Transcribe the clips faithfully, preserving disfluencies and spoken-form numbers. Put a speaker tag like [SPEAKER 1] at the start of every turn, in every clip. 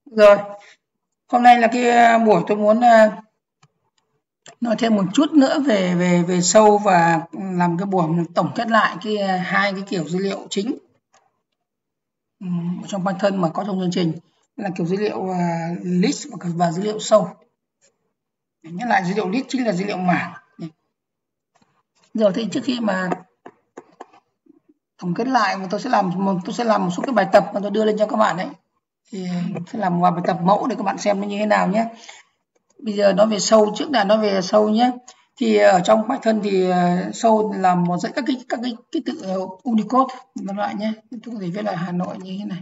[SPEAKER 1] Rồi, hôm nay là cái à, buổi tôi muốn à, nói thêm một chút nữa về về về sâu và làm cái buổi tổng kết lại cái à, hai cái kiểu dữ liệu chính ừm, trong Python mà có trong chương trình là kiểu dữ liệu à, list và, và dữ liệu sâu. Nhắc lại dữ liệu list chính là dữ liệu mảng. Giờ thì trước khi mà tổng kết lại tôi sẽ làm một tôi sẽ làm một số cái bài tập mà tôi đưa lên cho các bạn đấy. Thì sẽ làm một bài tập mẫu để các bạn xem nó như thế nào nhé. Bây giờ nói về sâu trước là nói về sâu nhé. Thì ở trong Python thì sâu là một dãy các cái các cái ký tự Unicode nói lại nhé. Tôi có thể viết lại Hà Nội như thế này.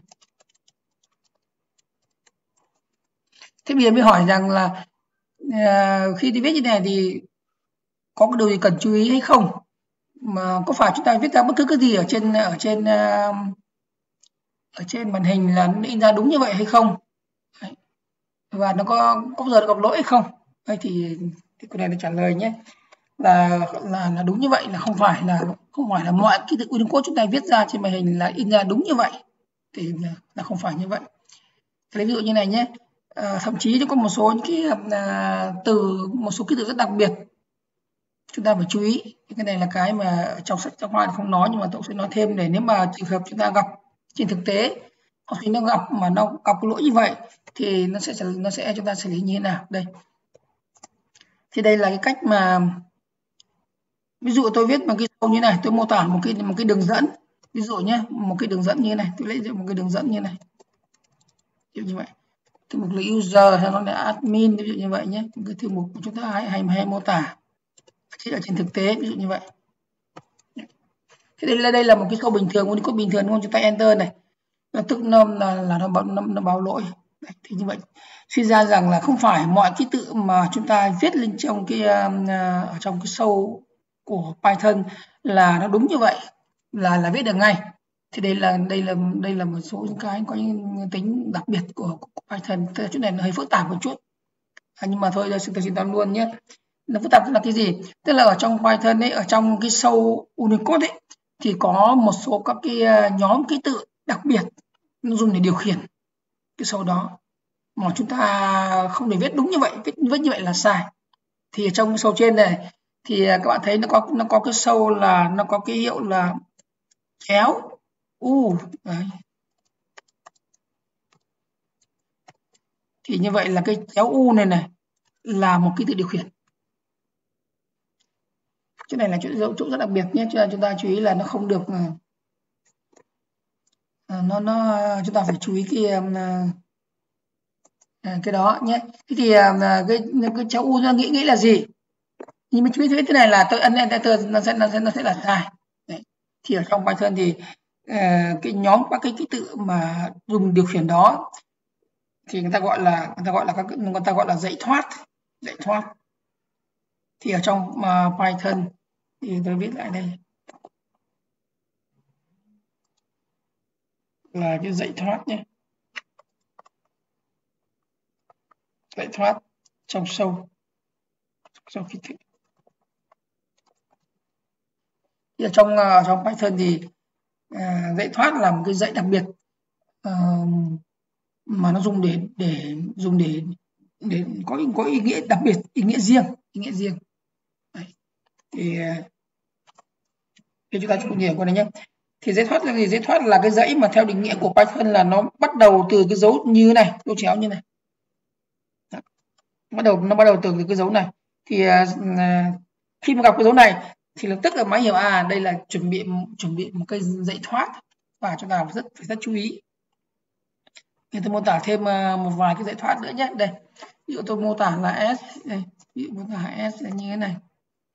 [SPEAKER 1] Thế bây giờ mới hỏi rằng là uh, khi đi viết như này thì có cái điều gì cần chú ý hay không? Mà có phải chúng ta viết ra bất cứ cái gì ở trên ở trên uh, ở trên màn hình là nó in ra đúng như vậy hay không? Đấy. Và nó có có bao giờ gặp lỗi hay không? Đây thì, thì cái này là trả lời nhé. Là là là đúng như vậy, là không phải là không phải là mọi ký tự Unicode chúng ta viết ra trên màn hình là in ra đúng như vậy, thì là, là không phải như vậy. Lấy ví dụ như này nhé, à, thậm chí nó có một số những cái à, từ một số ký tự rất đặc biệt chúng ta phải chú ý. Cái này là cái mà trong sách giáo khoa không nói, nhưng mà tôi sẽ nói thêm để nếu mà trường hợp chúng ta gặp trên thực tế học sinh nó gặp mà nó gặp cái lỗi như vậy thì nó sẽ nó sẽ chúng ta xử lý như thế nào. Đây thì đây là cái cách mà ví dụ tôi viết bằng cái câu như này, tôi mô tả một cái một cái đường dẫn, ví dụ nhé, một cái đường dẫn như này, tôi lấy một cái đường dẫn như này, ví dụ như vậy. Thư mục là user hay nó là admin, ví dụ như vậy nhé, cái thư mục của chúng ta hay hay, hay mô tả chỉ là trên thực tế, ví dụ như vậy. Thế đây là đây là một cái câu bình thường, Unicode bình thường, đúng không? Chúng ta enter này, là tức nó là là nó báo nó, nó báo lỗi. Đấy, thì như vậy suy ra rằng là không phải mọi ký tự mà chúng ta viết lên trong cái uh, ở trong cái sâu của Python là nó đúng như vậy, là là viết được ngay. Thì đây là đây là đây là một số những cái có những tính đặc biệt của, của Python. Tức là chỗ này nó hơi phức tạp một chút, à, nhưng mà thôi tôi xin tôi xin nói luôn nhé. Nó phức tạp tức là cái gì? Tức là ở trong Python ấy, ở trong cái sâu Unicode ấy thì có một số các cái nhóm ký tự đặc biệt nó dùng để điều khiển cái sâu đó, mà chúng ta không để viết đúng như vậy, viết viết như vậy là sai. Thì ở trong cái sâu trên này thì các bạn thấy nó có nó có cái sâu là nó có cái hiệu là chéo u đấy. Thì như vậy là cái chéo u này này là một ký tự điều khiển. Chỗ này là chỗ chỗ rất đặc biệt nhé, cho nên chúng ta chú ý là nó không được nó nó chúng ta phải chú ý cái cái đó nhé. Thế thì cái cái chéo u nó nghĩ nghĩ là gì? Nhưng mà chú ý thế này là tôi ấn enter nó sẽ nó sẽ nó sẽ là sai. Đấy. Thì ở trong Python thì uh, cái nhóm các cái ký tự mà dùng điều khiển đó thì người ta gọi là người ta gọi là các người ta gọi là dãy thoát, dãy thoát. Thì ở trong uh, Python thì tôi viết lại đây là cái dãy thoát nhé, dãy thoát trong sâu trong ký tự. Thì ở trong uh, trong Python thì uh, dãy thoát là một cái dãy đặc biệt uh, mà nó dùng để để dùng để để có có ý nghĩa đặc biệt, ý nghĩa riêng, ý nghĩa riêng. Đấy. Thì thì chúng ta chú ý qua đây nhé. Thì dãy thoát là gì? Dãy thoát là cái dãy mà theo định nghĩa của Python là nó bắt đầu từ cái dấu như này, dấu chéo như này. Đó. Bắt đầu nó bắt đầu từ cái dấu này. Thì uh, khi mà gặp cái dấu này thì lập tức là máy hiểu à đây là chuẩn bị chuẩn bị một cái dãy thoát, và chúng ta rất phải rất chú ý. Thì tôi mô tả thêm uh, một vài cái dãy thoát nữa nhé. Đây, ví dụ tôi mô tả là S, đây, ví dụ mô tả S là như thế này.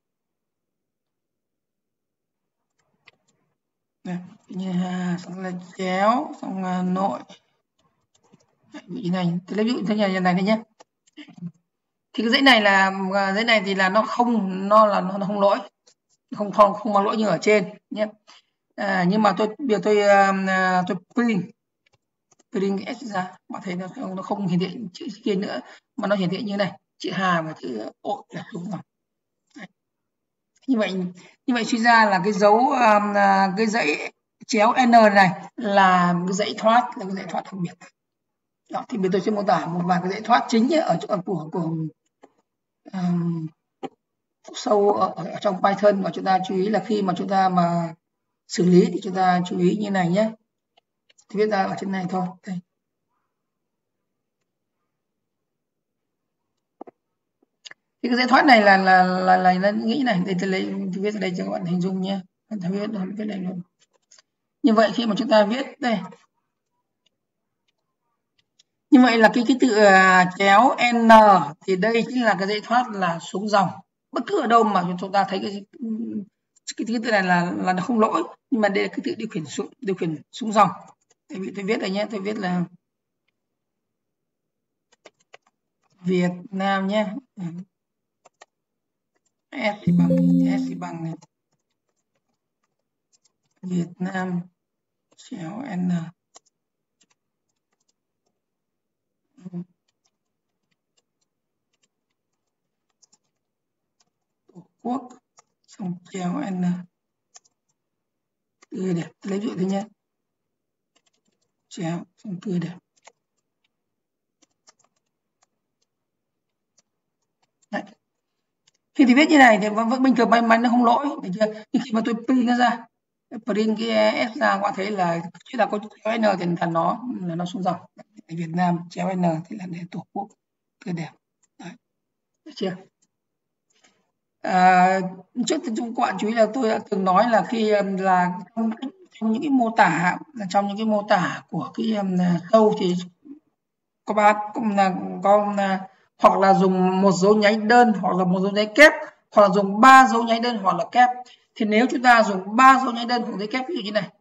[SPEAKER 1] Đây, như à, xong là chéo, xong là nội. Vị này, tôi lấy ví dụ thế này này nhé. Thì cái dãy này là dãy này thì là nó không nó là nó không lỗi, không không không mang lỗi như ở trên nhé. À, nhưng mà tôi bây giờ tôi uh, tôi print print S ra, bạn thấy nó không, nó không hiển thị chữ kia nữa mà nó hiển thị như này, chữ Hà và chữ ội là đúng rồi. Đấy. Như vậy như vậy suy ra là cái dấu um, cái dãy chéo N này là cái dãy thoát, là cái dãy thoát đặc biệt. Đó, thì bây tôi sẽ mô tả một vài cái dãy thoát chính nhé, ở chỗ của của um, sâu ở, ở trong Python, và chúng ta chú ý là khi mà chúng ta mà xử lý thì chúng ta chú ý như này nhé. Thì viết ra ở trên này thôi. Đây. Thì cái dãy thoát này là là là là, là nghĩ này, đây tôi lấy tôi viết ở đây cho các bạn hình dung nhé. Tôi viết rồi, viết này luôn. Như vậy khi mà chúng ta viết đây, như vậy là cái cái tự uh, chéo n thì đây chính là cái dãy thoát là xuống dòng. Bất cứ ở đâu mà chúng ta thấy cái cái, cái tự này là là nó không lỗi, nhưng mà đây là cái tự điều khiển xuống điều khiển xuống dòng. Tại vì tôi viết đây nhé, tôi viết là Việt Nam nhé. S thì bằng S thì bằng này. Việt Nam chéo n. Tổ quốc xong chéo n. Tươi đẹp, lấy ví dụ thế nhé. Chéo xong tươi đẹp. Đấy. Khi thì viết như này thì vẫn bình thường, may mắn nó không lỗi, được chưa? Nhưng khi mà tôi print nó ra, print cái S ra, các bạn thấy là chứ là có chéo n thì là nó là nó xuống dòng. Việt Nam chéo n thì là để tổ quốc tươi đẹp. Đấy. Được chưa? À, trước thì các bạn chú ý là tôi đã từng nói là khi là trong, trong những cái mô tả trong những cái mô tả của cái câu thì có ba là có hoặc là dùng một dấu nháy đơn, hoặc là một dấu nháy kép, hoặc là dùng ba dấu nháy đơn hoặc là kép. Thì nếu chúng ta dùng ba dấu nháy đơn hoặc dấu kép, ví dụ như này,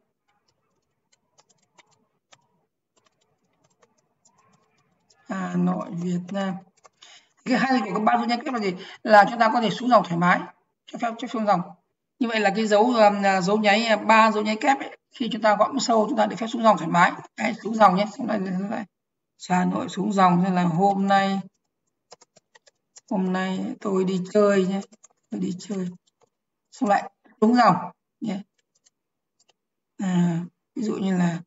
[SPEAKER 1] Hà Nội Việt Nam, cái hay của cái ba dấu nháy kép là gì? Là chúng ta có thể xuống dòng thoải mái, cho phép cho xuống dòng. Như vậy là cái dấu dấu nháy ba dấu nháy kép ấy, khi chúng ta gõ sâu chúng ta được phép xuống dòng thoải mái. Đấy, xuống dòng nhé, xuống đây, đây. Hà Nội xuống dòng, nên là hôm nay hôm nay tôi đi chơi nhé, tôi đi chơi, xong lại xuống dòng nhé. À, ví dụ như là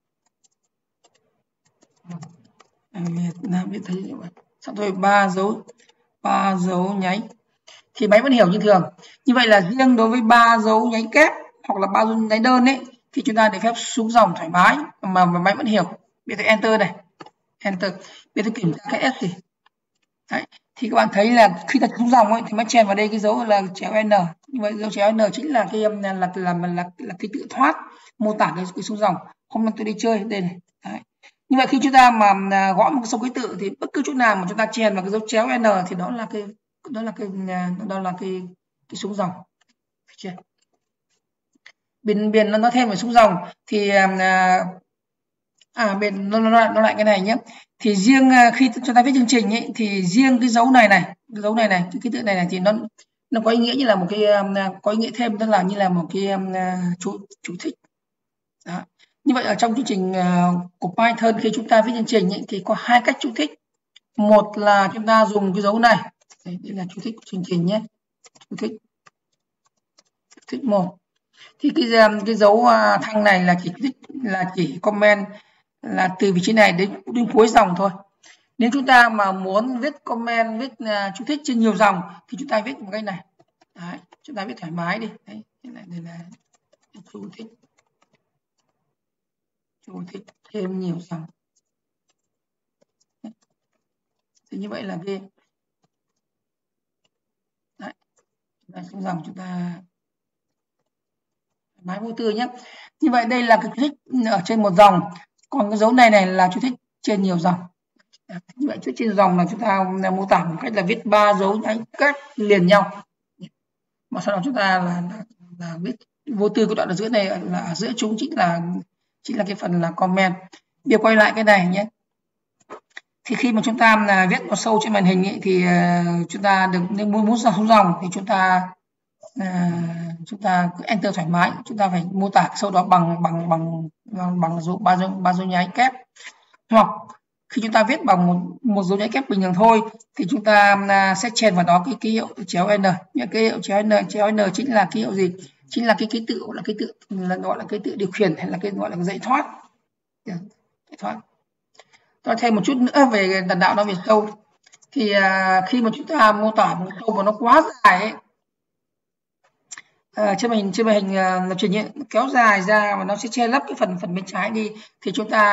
[SPEAKER 1] Việt Nam, biết thấy như vậy, xong tôi ba dấu ba dấu nháy thì máy vẫn hiểu như thường. Như vậy là riêng đối với ba dấu nháy kép hoặc là ba dấu nháy đơn ấy thì chúng ta được phép xuống dòng thoải mái mà, mà máy vẫn hiểu. Bây giờ enter này, enter, bây giờ kiểm tra cái S gì. Đấy. Thì các bạn thấy là khi ta xuống dòng ấy thì mới chèn vào đây cái dấu là chéo n. Như vậy dấu chéo n chính là cái là là là là, là, là cái tự thoát mô tả cái, cái xuống dòng. Hôm nay tôi đi chơi đây này. Đấy. Như vậy khi chúng ta mà gõ một số ký tự thì bất cứ chỗ nào mà chúng ta chèn vào cái dấu chéo n thì đó là cái đó là cái đó là cái cái xuống dòng. Chưa? Bên bên nó nói thêm về xuống dòng thì à bên nó, nó, nó lại cái này nhé. Thì riêng khi chúng ta viết chương trình ấy, thì riêng cái dấu này này, cái dấu này này, cái ký tự này này thì nó nó có ý nghĩa như là một cái có ý nghĩa thêm, tức là như là một cái chú chú thích. Đó. Như vậy ở trong chương trình của Python khi chúng ta viết chương trình ấy, thì có hai cách chú thích. Một là chúng ta dùng cái dấu này, đây, đây là chú thích của chương trình nhé, chú thích chú thích một. Thì cái cái dấu thăng này là chỉ là chỉ comment là từ vị trí này đến đến cuối dòng thôi. Nếu chúng ta mà muốn viết comment, viết uh, chú thích trên nhiều dòng thì chúng ta viết một cái này. Đấy, chúng ta viết thoải mái đi. Đấy, đây là, đây là chú thích, chú thích thêm nhiều dòng. Đấy. Thì như vậy là cái đấy, chúng ta xuống dòng chúng ta thoải mái vô tư nhé. Như vậy đây là cái chú thích ở trên một dòng, còn cái dấu này này là chú thích trên nhiều dòng. Như vậy chú trên dòng là chúng ta mô tả một cách là viết ba dấu nháy cách liền nhau, mà sau đó chúng ta là, là, là viết vô tư. Cái đoạn ở giữa này là ở giữa chúng chính là chính là cái phần là comment. Bây giờ quay lại cái này nhé. Thì khi mà chúng ta là viết vào sâu trên màn hình ấy, thì uh, chúng ta được nếu muốn muốn xuống dòng thì chúng ta uh, chúng ta cứ enter thoải mái. Chúng ta phải mô tả sâu đó bằng bằng bằng bằng, bằng dấu ba dấu ba dấu nháy kép, hoặc khi chúng ta viết bằng một một dấu nháy kép bình thường thôi thì chúng ta uh, sẽ chèn vào đó cái ký hiệu chéo n. Những cái hiệu chéo n, chéo n chính là ký hiệu gì? Chính là cái ký tự gọi là ký tự là gọi là cái tự điều khiển, hay là cái gọi là dãy thoát. Dãy thoát. Tôi thêm một chút nữa về đào tạo nói về sâu. Thì à, khi mà chúng ta mô tả một câu mà nó quá dài ấy, à, trên màn hình trên màn hình à, lập trình ấy, kéo dài ra và nó sẽ che lấp cái phần phần bên trái đi, thì chúng ta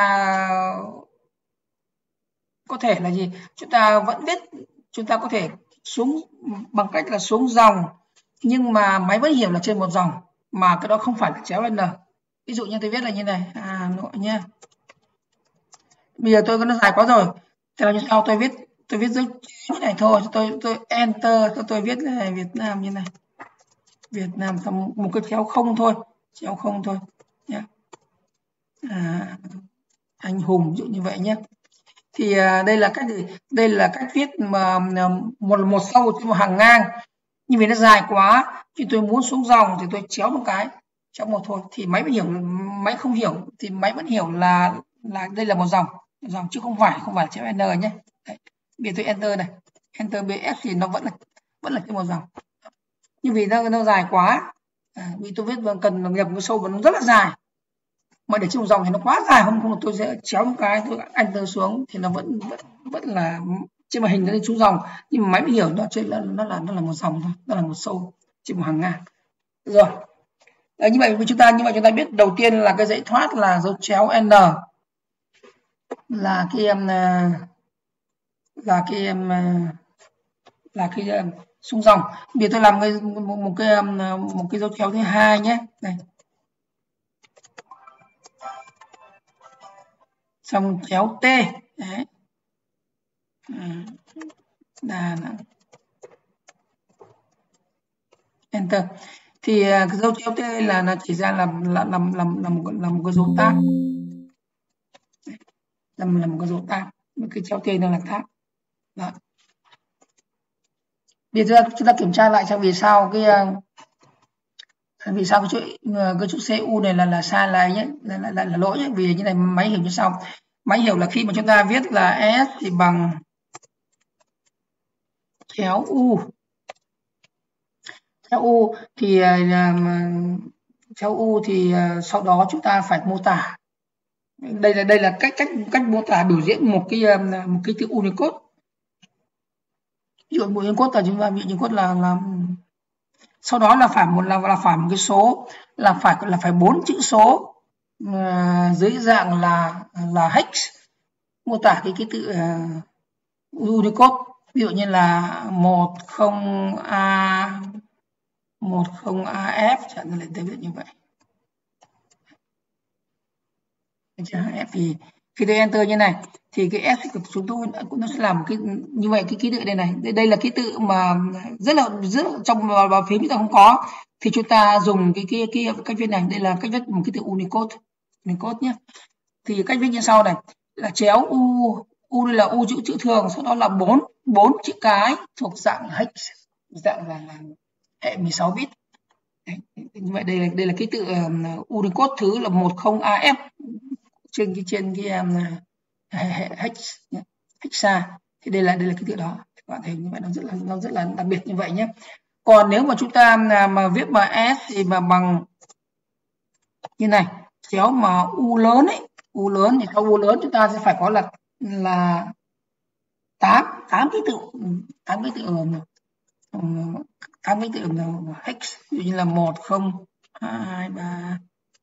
[SPEAKER 1] có thể là gì? Chúng ta vẫn viết, chúng ta có thể xuống bằng cách là xuống dòng, nhưng mà máy vẫn hiểu là trên một dòng, mà cái đó không phải là chéo N. Ví dụ như tôi viết là như này, Hà Nội nhé. Bây giờ tôi có nó dài quá rồi, thế là như sau, tôi viết tôi viết dấu chéo như này thôi, tôi tôi enter, tôi, tôi viết là Việt Nam như này, Việt Nam xong một cái chéo không thôi, chéo không thôi nhé. À, anh hùng ví dụ như vậy nhé. Thì à, đây là cách đây là cách viết mà một một sâu trên một hàng ngang, nhưng vì nó dài quá thì tôi muốn xuống dòng thì tôi chéo một cái, chéo một thôi, thì máy mới hiểu, máy không hiểu thì máy vẫn hiểu là là đây là một dòng dòng chứ không phải không phải chéo n nhé. Đấy. Bây giờ tôi enter này, enter bs thì nó vẫn là vẫn là trên một dòng, nhưng vì nó nó dài quá, à, vì tôi viết cần nhập cái sâu và nó rất là dài, mà để trên một dòng thì nó quá dài, không không tôi sẽ chéo một cái, tôi enter xuống thì nó vẫn vẫn vẫn là trên màn hình nó lên xuống dòng, nhưng mà máy mới hiểu nó trên là nó là nó là một dòng thôi, nó là một sâu trên một hàng ngang. Rồi. Đấy, như vậy với chúng ta như vậy chúng ta biết đầu tiên là cái dãy thoát là dấu chéo n, là cái em là cái em là cái xuống dòng. Bây giờ tôi làm cái một, một cái một cái dấu chéo thứ hai nhé. Đây. Xong chéo T. Đấy. Đà Nẵng. Enter. Thì cái dấu chéo T là là chỉ ra làm là làm làm làm một là một cái dấu tab. Làm là một cái dấu tab, một cái chéo T nó là tab. Đó. Bây giờ chúng ta kiểm tra lại xem vì sao cái vì sao cái chữ cái chữ cu này là là sai lại nhé, là là, là, là lỗi nhé. Vì như này máy hiểu như sau, máy hiểu là khi mà chúng ta viết là s thì bằng chéo u, chéo u thì chéo u thì sau đó chúng ta phải mô tả, đây là đây là cách cách cách mô tả biểu diễn một cái một cái từ Unicode. Ví dụ Unicode là chúng ta ví dụ Unicode là là sau đó là phải một là là phải một cái số, là phải là phải bốn chữ số uh, dưới dạng là là hex, mô tả cái cái tự uh, Unicode, ví dụ như là một không a một không a ép chẳng hạn, là như vậy. F thì khi tôi enter như này thì cái S của chúng tôi cũng nó sẽ làm cái như vậy, cái ký tự đây này, đây, đây là ký tự mà rất là rất là, trong vào phím chúng ta không có, thì chúng ta dùng cái cái cái cách viết này, đây là cách viết một ký tự Unicode, Unicode nhé. Thì cách viết như sau này là chéo u, u đây là u chữ chữ thường, sau đó là bốn bốn chữ cái thuộc dạng hex, dạng là, là hệ mười sáu bit. Đấy, như vậy đây là đây là ký tự uh, Unicode thứ là một không a ép trên cái trên cái um, hex hexa, thì đây là đây là cái tự đó, các bạn thấy như vậy nó rất là nó rất là đặc biệt như vậy nhé. Còn nếu mà chúng ta mà viết mà s thì mà bằng như này, chéo mà u lớn ấy, u lớn thì sau u lớn chúng ta sẽ phải có là là tám tám ký tự, tám ký tự tám ký tự hex, ví dụ như là một không hai ba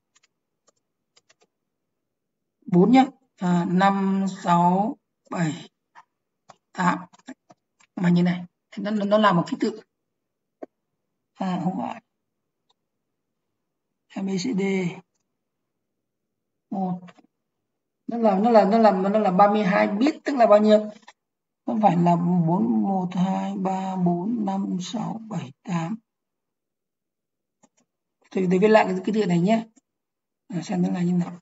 [SPEAKER 1] bốn nhé, à, năm sáu bảy tám, mà như này thì nó nó là một ký tự, à, không phải a bê xê đê một, nó là nó là nó là nó là ba mươi hai bit, tức là bao nhiêu, không phải là bốn một hai ba bốn năm sáu bảy tám. Thì để viết lại cái ký tự này nhé, à, xem nó là như nào.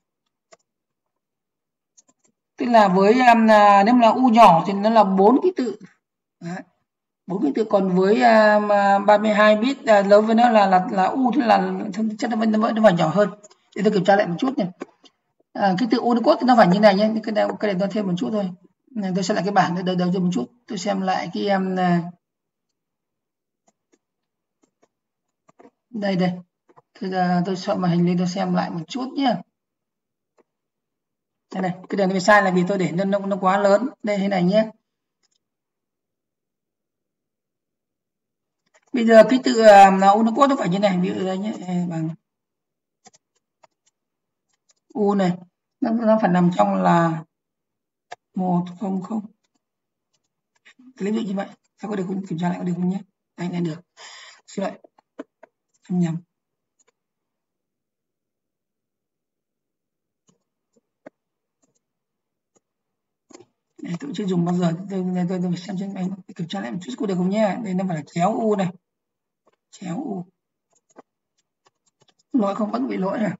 [SPEAKER 1] Tức là với um, nếu mà là u nhỏ thì nó là bốn ký tự, bốn ký tự, còn với um, ba mươi hai bit uh, lớn với nó là là là u thì là chắc nó vẫn nó phải nhỏ hơn. Để tôi kiểm tra lại một chút này. À, ký tự Unicode thì nó phải như này nhé, cái này cái này tôi thêm một chút thôi. Này, tôi xem lại cái bảng đầu đầu cho một chút, tôi xem lại cái um, đây đây, tôi, uh, tôi soạn màn hình lên tôi xem lại một chút nhé. Đây này, cái đường này sai là vì tôi để nó nó quá lớn. Đây thế này nhé. Bây giờ cái tự là Unicode nó phải như này, ví dụ đây nhé, bằng U này, nó, nó phải nằm trong là một không không. Lấy ví dụ như vậy, sao có được không? Kiểm tra lại có được không nhé? Đây này được. Xin lỗi, không nhầm. Đây, tôi chưa dùng bao giờ, tôi tôi, tôi, tôi xem trên máy kiểm tra lại một chút có được không nhé? Đây nó phải là chéo U này, chéo U. Lỗi không, vẫn bị lỗi này.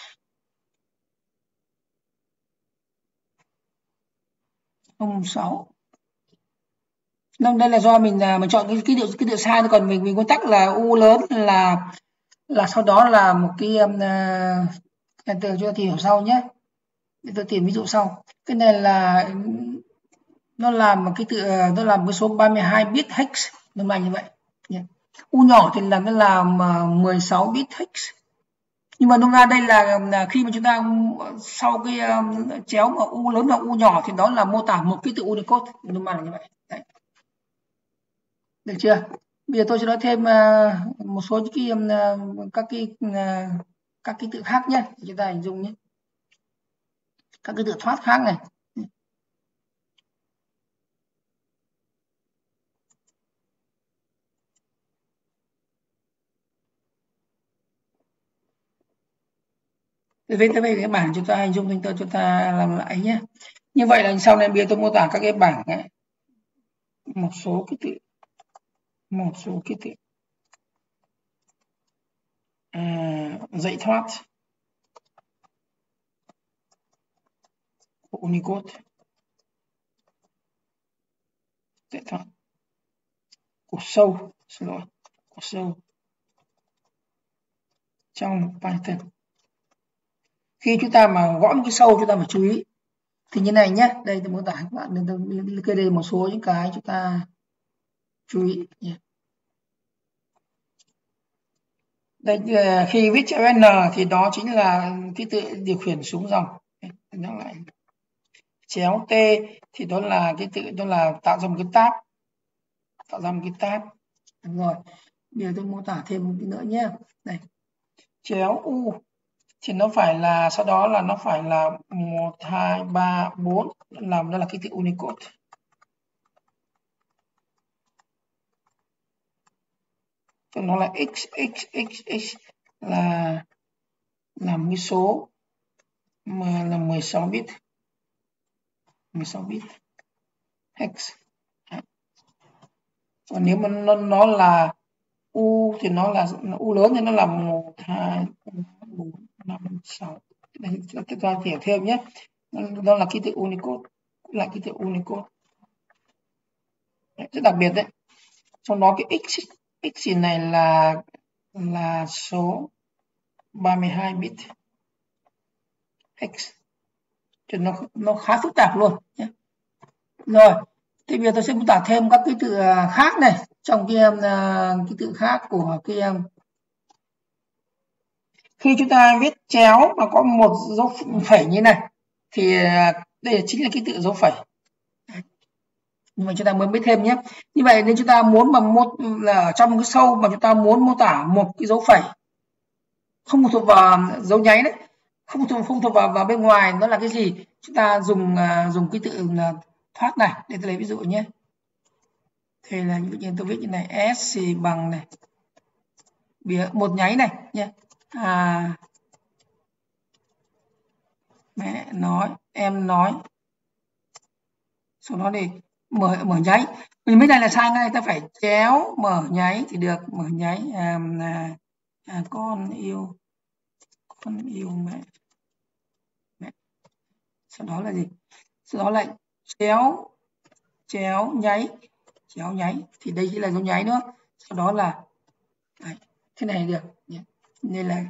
[SPEAKER 1] không sáu. Nên đây là do mình mình chọn cái ký hiệu ký hiệu sai, còn mình mình nguyên tắc là U lớn là là sau đó là một cái uh, từ cho tìm hiểu sau nhé. Để tôi tìm ví dụ sau. Cái này là nó làm một cái tự nó làm cái số ba mươi hai bit hex, nó là như vậy. U nhỏ thì là nó làm mười sáu bit hex. Nhưng mà nôm na đây là, là khi mà chúng ta sau cái um, chéo mà U lớn và U nhỏ thì đó là mô tả một ký tự Unicode, nôm na là như vậy. Đấy. Được chưa? Bây giờ tôi sẽ nói thêm uh, một số những cái uh, các cái uh, các ký tự khác nhé, chúng ta hình dung nhé. Các ký tự thoát khác này. Về tới cái bảng chúng ta hình dung chúng ta chúng ta làm lại nhé. Như vậy là sau này bây giờ tôi mô tả các cái bảng ấy. Một số ký tự, một số ký tự à, dãy thoát của Unicode, dãy thoát của sâu, xin lỗi, của sâu trong Python. Khi chúng ta mà gõ một cái sâu chúng ta phải chú ý thì như này nhé. Đây tôi mô tả các bạn nên tôi liệt kê đây một số những cái chúng ta chú ý nhé. Đây khi viết chữ N thì đó chính là ký tự điều khiển xuống dòng. Nhắc lại. Chéo T thì đó là cái tự đó là tạo ra một cái tab, tạo ra một cái tab. Đúng rồi. Bây giờ tôi mô tả thêm một cái nữa nhé. Đây. Chéo U thì nó phải là sau đó là nó phải là một hai ba bốn, làm đó là ký tự Unicode. Cho nó là x x x x là làm cái số mà là mười sáu bit. mười sáu bit hex. Còn nếu mà nó, nó là U thì nó là U lớn thì nó là một hai ba bốn năm sáu. Đây chúng ta hiểu thêm nhé. Đó là ký tự Unicode, cũng là ký tự Unicode. Đấy, rất đặc biệt đấy. Trong đó cái x x này là là số ba mươi hai bit hex. Thì nó nó khá phức tạp luôn nhé. Rồi, thì bây giờ tôi sẽ mô tả thêm các ký tự khác này, trong cái uh, ký tự khác của cái um, khi chúng ta viết chéo mà có một dấu phẩy như này thì uh, đây chính là ký tự dấu phẩy. Nhưng mà chúng ta mới biết thêm nhé. Như vậy nên chúng ta muốn mà một là ở trong cái sâu mà chúng ta muốn mô tả một cái dấu phẩy không phụ thuộc vào dấu nháy đấy, không phụ thuộc không thuộc vào vào bên ngoài, nó là cái gì? Chúng ta dùng uh, dùng ký tự uh, thoát này. Để tôi lấy ví dụ nhé. Thì là ví dụ như tôi viết như này, s thì bằng này bìa một nháy này nhé. À, mẹ nói, em nói, sau đó thì mở mở nháy. Mình mấy này là sai ngay, ta phải chéo mở nháy thì được, mở nháy. À, à, à, con yêu con yêu mẹ. Mẹ. Sau đó là gì? Sau đó lại chéo chéo nháy, chéo nháy thì đây chỉ là dấu nháy nữa. Sau đó là đấy, thế này được. Nên là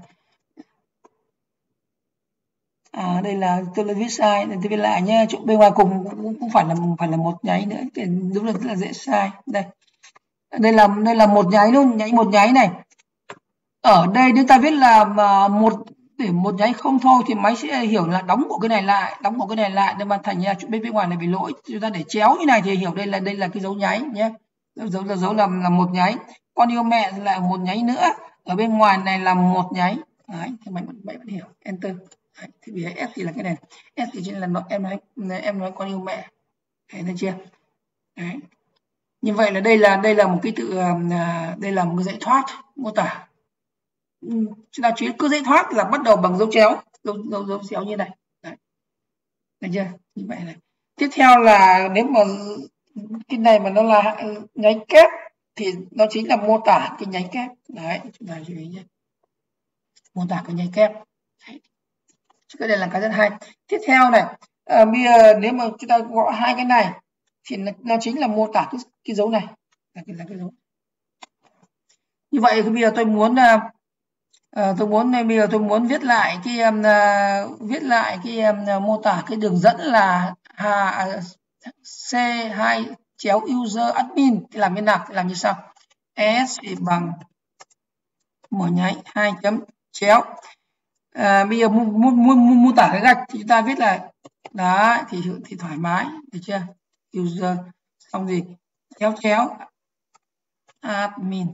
[SPEAKER 1] à, đây là tôi là viết sai, tôi viết lại nhé. Chỗ bên ngoài cùng cũng, cũng phải là phải là một nháy nữa, thì đúng là rất là dễ sai. Đây, đây là đây là một nháy luôn, nháy một nháy này. Ở đây nếu ta viết là một để một nháy không thôi thì máy sẽ hiểu là đóng của cái này lại, đóng của cái này lại, nhưng mà thành ra bên bên ngoài này bị lỗi. Chúng ta để chéo như này thì hiểu đây là đây là cái dấu nháy nhé, dấu là dấu là là một nháy. Con yêu mẹ là một nháy nữa, ở bên ngoài này là một nháy. Đấy, thì mày mày vẫn hiểu. Enter. Đấy, thì vì S thì là cái này, S thì chính là nó, em nói em nói con yêu mẹ. Đấy, thấy chưa? Đấy. Như vậy là đây là đây là một cái tự đây là một cái dãy thoát mô tả. Chúng ta chú ý cứ dãy thoát là bắt đầu bằng dấu chéo, dấu dấu dấu chéo như này. Đấy. Được chưa? Như vậy này. Tiếp theo là nếu mà cái này mà nó là nháy kép thì nó chính là mô tả cái nháy kép. Đấy, chúng ta chú ý nhé. Mô tả cái nháy kép. Đấy. Cái này là cái rất hay. Tiếp theo này, à, bây giờ nếu mà chúng ta gõ hai cái này thì nó, nó chính là mô tả cái, cái dấu này, là cái, là cái dấu. Như vậy bây giờ tôi muốn uh, tôi muốn bây giờ tôi muốn viết lại cái uh, viết lại cái um, mô tả cái đường dẫn là uh, C hai chéo user admin thì làm như nào? Thì làm như sau. S bằng mở nháy hai chấm chéo. À, bây giờ muốn muốn mô tả cái gạch thì chúng ta viết là đó thì thì thoải mái, được chưa? User xong gì chéo chéo admin.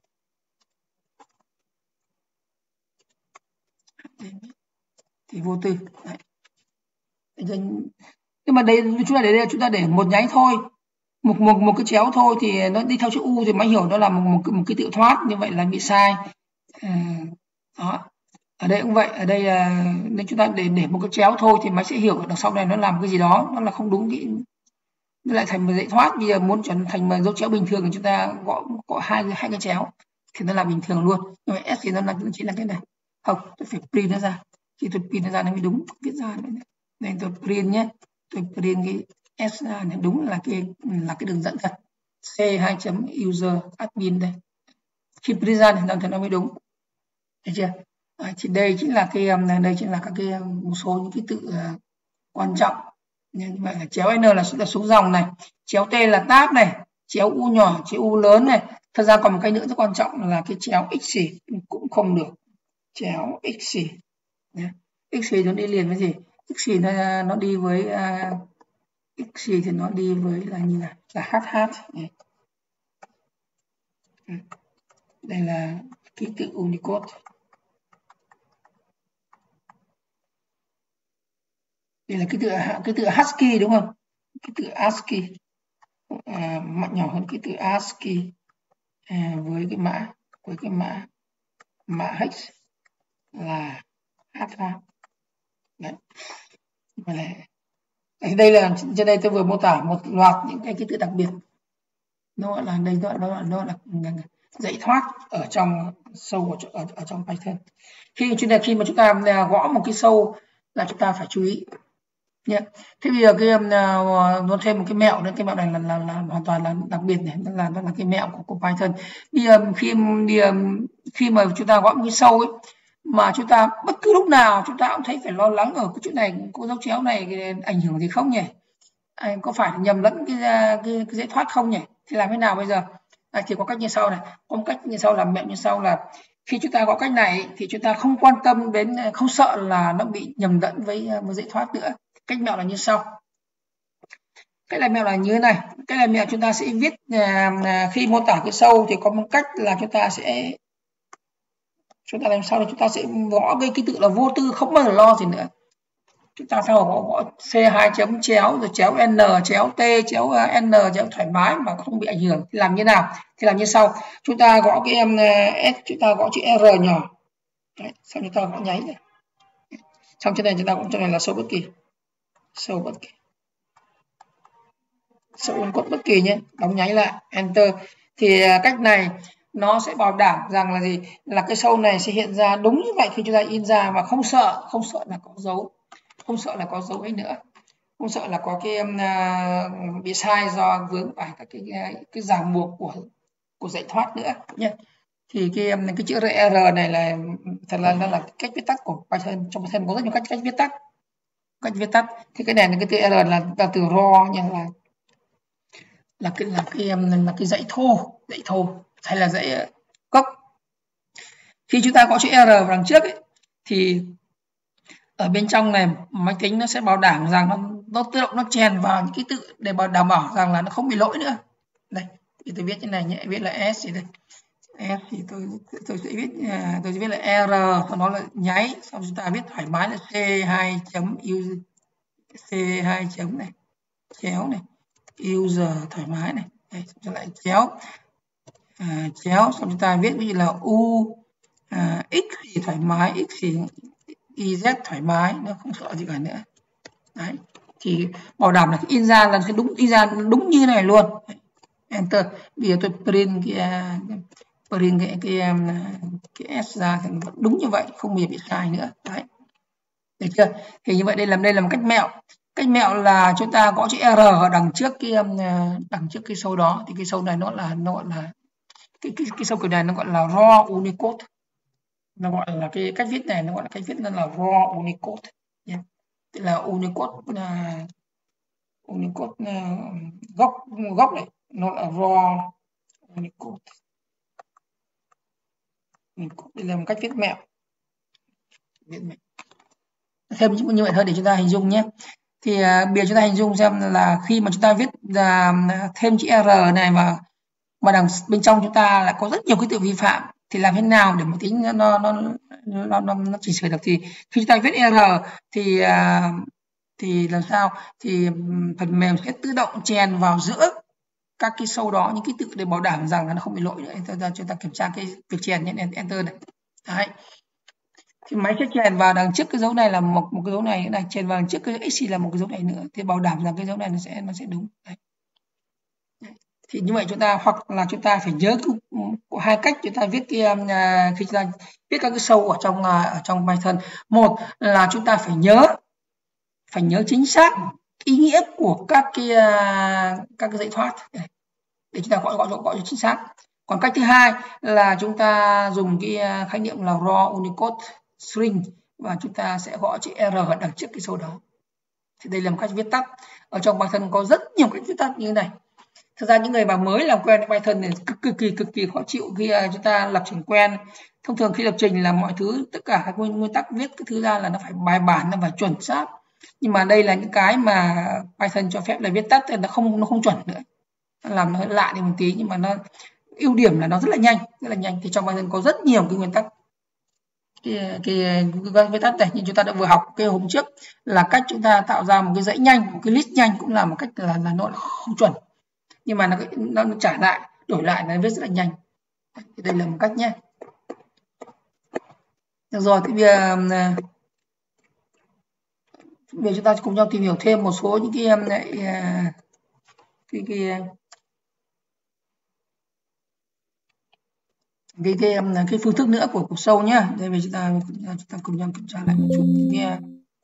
[SPEAKER 1] Thì vô tư. Đấy. Nhưng mà đây chúng ta để đây chúng ta để một nháy thôi, một một một cái chéo thôi thì nó đi theo chữ U thì máy hiểu nó là một một, một cái tự thoát, như vậy là bị sai. À, đó. Ở đây cũng vậy, ở đây là nếu chúng ta để để một cái chéo thôi thì máy sẽ hiểu được sau này nó làm cái gì đó, nó là không đúng, cái nó lại thành một dãy thoát. Bây giờ muốn chuyển thành một dấu chéo bình thường thì chúng ta gõ gõ hai hai cái chéo thì nó là bình thường luôn. Nhưng mà S thì nó là chỉ là cái này. Không, tôi phải print nó ra. Khi tôi print nó ra nó mới đúng, viết ra đây, đây tôi print nhé, tôi print cái S ra này, đúng là cái là cái đường dẫn thật. C hai chấm user admin đây. Khi print ra thì nó mới đúng. Thấy chưa? À, thì đây chính là cái đây chính là các cái một số những cái tự uh, quan trọng. Như vậy là chéo N là, là số dòng này, chéo T là tab này, chéo U nhỏ, chéo U lớn này. Thật ra còn một cái nữa rất quan trọng là cái chéo X cũng không được. Chéo X X nó đi liền với gì? X nó nó đi với uh, X thì nó đi với là như là là H H này. Đây là ký tự Unicode. Đây là cái tự cái tự ASCII đúng không? Cái tự ASCII à, mạnh nhỏ hơn cái tự ASCII à, với cái mã với cái mã mã hex là H H. Đấy. Đây, đây là trên đây tôi vừa mô tả một loạt những cái ký tự đặc biệt. Nó là đây nó là nó là dãy thoát ở trong sâu ở, ở trong Python. Khi chúng ta khi mà chúng ta gõ một cái sâu là chúng ta phải chú ý. Yeah. Thế bây giờ cái uh, nó thêm một cái mẹo nữa, cái mẹo này là, là, là hoàn toàn là đặc biệt này, nó là nó là cái mẹo của, của Python. Bây giờ khi đi khi mà chúng ta gõ một cái sâu ấy mà chúng ta bất cứ lúc nào chúng ta cũng thấy phải lo lắng ở cái chỗ này có dấu chéo này ảnh hưởng gì không nhỉ? À, có phải nhầm lẫn cái, cái, cái dãy thoát không nhỉ? Thì làm thế nào bây giờ? À, thì có cách như sau này, có một cách như sau, làm mẹo như sau là khi chúng ta gõ cách này thì chúng ta không quan tâm đến, không sợ là nó bị nhầm lẫn với một dãy thoát nữa. Cách mẹo là như sau. Cách làm mẹo là như thế này. Cách làm mẹo chúng ta sẽ viết à, khi mô tả cái sâu thì có một cách là chúng ta sẽ chúng ta làm sao để chúng ta sẽ gõ cái ký tự là vô tư, không bao giờ lo gì nữa. Chúng ta sau gõ, gõ C hai chấm chéo rồi chéo N, chéo T, chéo N, chéo thoải mái mà không bị ảnh hưởng. Thì làm như nào? Thì làm như sau. Chúng ta gõ cái em S, chúng ta gõ chữ R nhỏ. Đấy, xong chúng ta gõ nháy này. Xong trên này chúng ta gõ trên này là sâu bất kỳ. Sâu bất kỳ. Sâu unicode bất kỳ nhé, đóng nháy lại, enter. Thì cách này nó sẽ bảo đảm rằng là gì? Là cái sâu này sẽ hiện ra đúng như vậy khi chúng ta in ra và không sợ, không sợ là có dấu, không sợ là có dấu ấy nữa, không sợ là có cái uh, bị sai do vướng phải các cái cái ràng buộc của của dãy thoát nữa nhé. Thì cái cái chữ R này là thật là nó là cách viết tắt của Python. Trong Python có rất nhiều cách cách viết tắt, cách viết tắt. Thì cái này là cái từ R là, là từ raw nha, là là cái là cái là cái dãy thô, dãy thô hay là dãy gốc. Khi chúng ta có chữ R vào đằng trước ấy, thì ở bên trong này máy tính nó sẽ bảo đảm rằng nó, nó tự động nó chèn vào những cái tự để bảo đảm bảo rằng là nó không bị lỗi nữa. Đây thì tôi viết như này nhé, viết là S thì đây. S thì tôi tôi sẽ viết tôi sẽ viết là R, sau đó là nháy, xong chúng ta viết thoải mái là C hai chấm user, C hai chấm này chéo này user thoải mái này, đây xong lại chéo à, chéo, xong chúng ta viết như là U à, X thì thoải mái, X thì Y Z thoải mái, nó không sợ gì cả nữa. Đấy thì bảo đảm là in ra là đúng, in ra đúng như này luôn. Enter. Bây giờ tôi print cái print cái cái, cái S ra thì đúng như vậy, không bao giờ bị sai nữa. Đấy, được chưa? Thì như vậy đây là đây là một cách mẹo. Cách mẹo là chúng ta có chữ R ở đằng trước cái đằng trước cái sâu đó, thì cái sâu này nó là nó gọi là cái cái, cái sâu kiểu này nó gọi là raw Unicode. Nó gọi là cái cách viết này nó gọi là cách viết nó là raw Unicode. Yeah. Tức là Unicode là Unicode uh, gốc gốc này nó là raw Unicode. Đây là một cách viết mẹo. Viết mẹo. Thêm như vậy thôi để chúng ta hình dung nhé. Thì uh, bây giờ chúng ta hình dung xem là khi mà chúng ta viết uh, thêm chữ R này và mà đằng bên trong chúng ta lại có rất nhiều cái tự vi phạm, thì làm thế nào để mà tính nó nó nó nó, nó, nó chỉnh sửa được? Thì khi chúng ta viết R thì uh, thì làm sao thì phần mềm sẽ tự động chèn vào giữa các cái sâu đó những cái tự để bảo đảm rằng là nó không bị lỗi nữa. Chúng ta, chúng ta kiểm tra cái việc chèn nhé, enter này. Đấy. Thì máy sẽ chèn vào đằng trước cái dấu này là một một cái dấu này này, chèn vào đằng trước cái x là một cái dấu này nữa, thì bảo đảm rằng cái dấu này nó sẽ nó sẽ đúng. Đấy. Thì như vậy chúng ta hoặc là chúng ta phải nhớ có hai cách chúng ta viết cái uh, khi chúng ta viết các cái sâu ở trong uh, ở trong Python. Một là chúng ta phải nhớ phải nhớ chính xác ý nghĩa của các cái uh, các cái dãy thoát để chúng ta gọi gọi gọi cho chính xác. Còn cách thứ hai là chúng ta dùng cái uh, khái niệm là raw Unicode string và chúng ta sẽ gọi chữ R ở đằng trước cái sâu đó. Thì đây là một cách viết tắt. Ở trong Python có rất nhiều cách viết tắt như thế này. Thực ra những người mà mới làm quen với Python thì cực, cực kỳ cực kỳ khó chịu khi uh, chúng ta lập trình quen. Thông thường khi lập trình là mọi thứ tất cả các nguyên tắc viết cái thứ ra là nó phải bài bản, nó phải chuẩn xác. Nhưng mà đây là những cái mà Python cho phép là viết tắt thì nó không nó không chuẩn nữa. Nó làm nó hơi lạ đi một tí, nhưng mà nó ưu điểm là nó rất là nhanh, rất là nhanh. Thì trong Python có rất nhiều cái nguyên tắc cái cái viết tắt này, như chúng ta đã vừa học cái hôm trước là cách chúng ta tạo ra một cái dãy nhanh, một cái list nhanh cũng là một cách là, là nó không chuẩn, nhưng mà nó, nó, nó trả lại đổi lại nó viết rất là nhanh. Thì đây là một cách nhé. Được rồi, thì bây giờ bây giờ chúng ta cùng nhau tìm hiểu thêm một số những cái cái cái cái cái, cái, cái phương thức nữa của cuộc sâu nhé. Đây bây giờ chúng ta chúng ta cùng nhau kiểm tra lại một chút. Cái,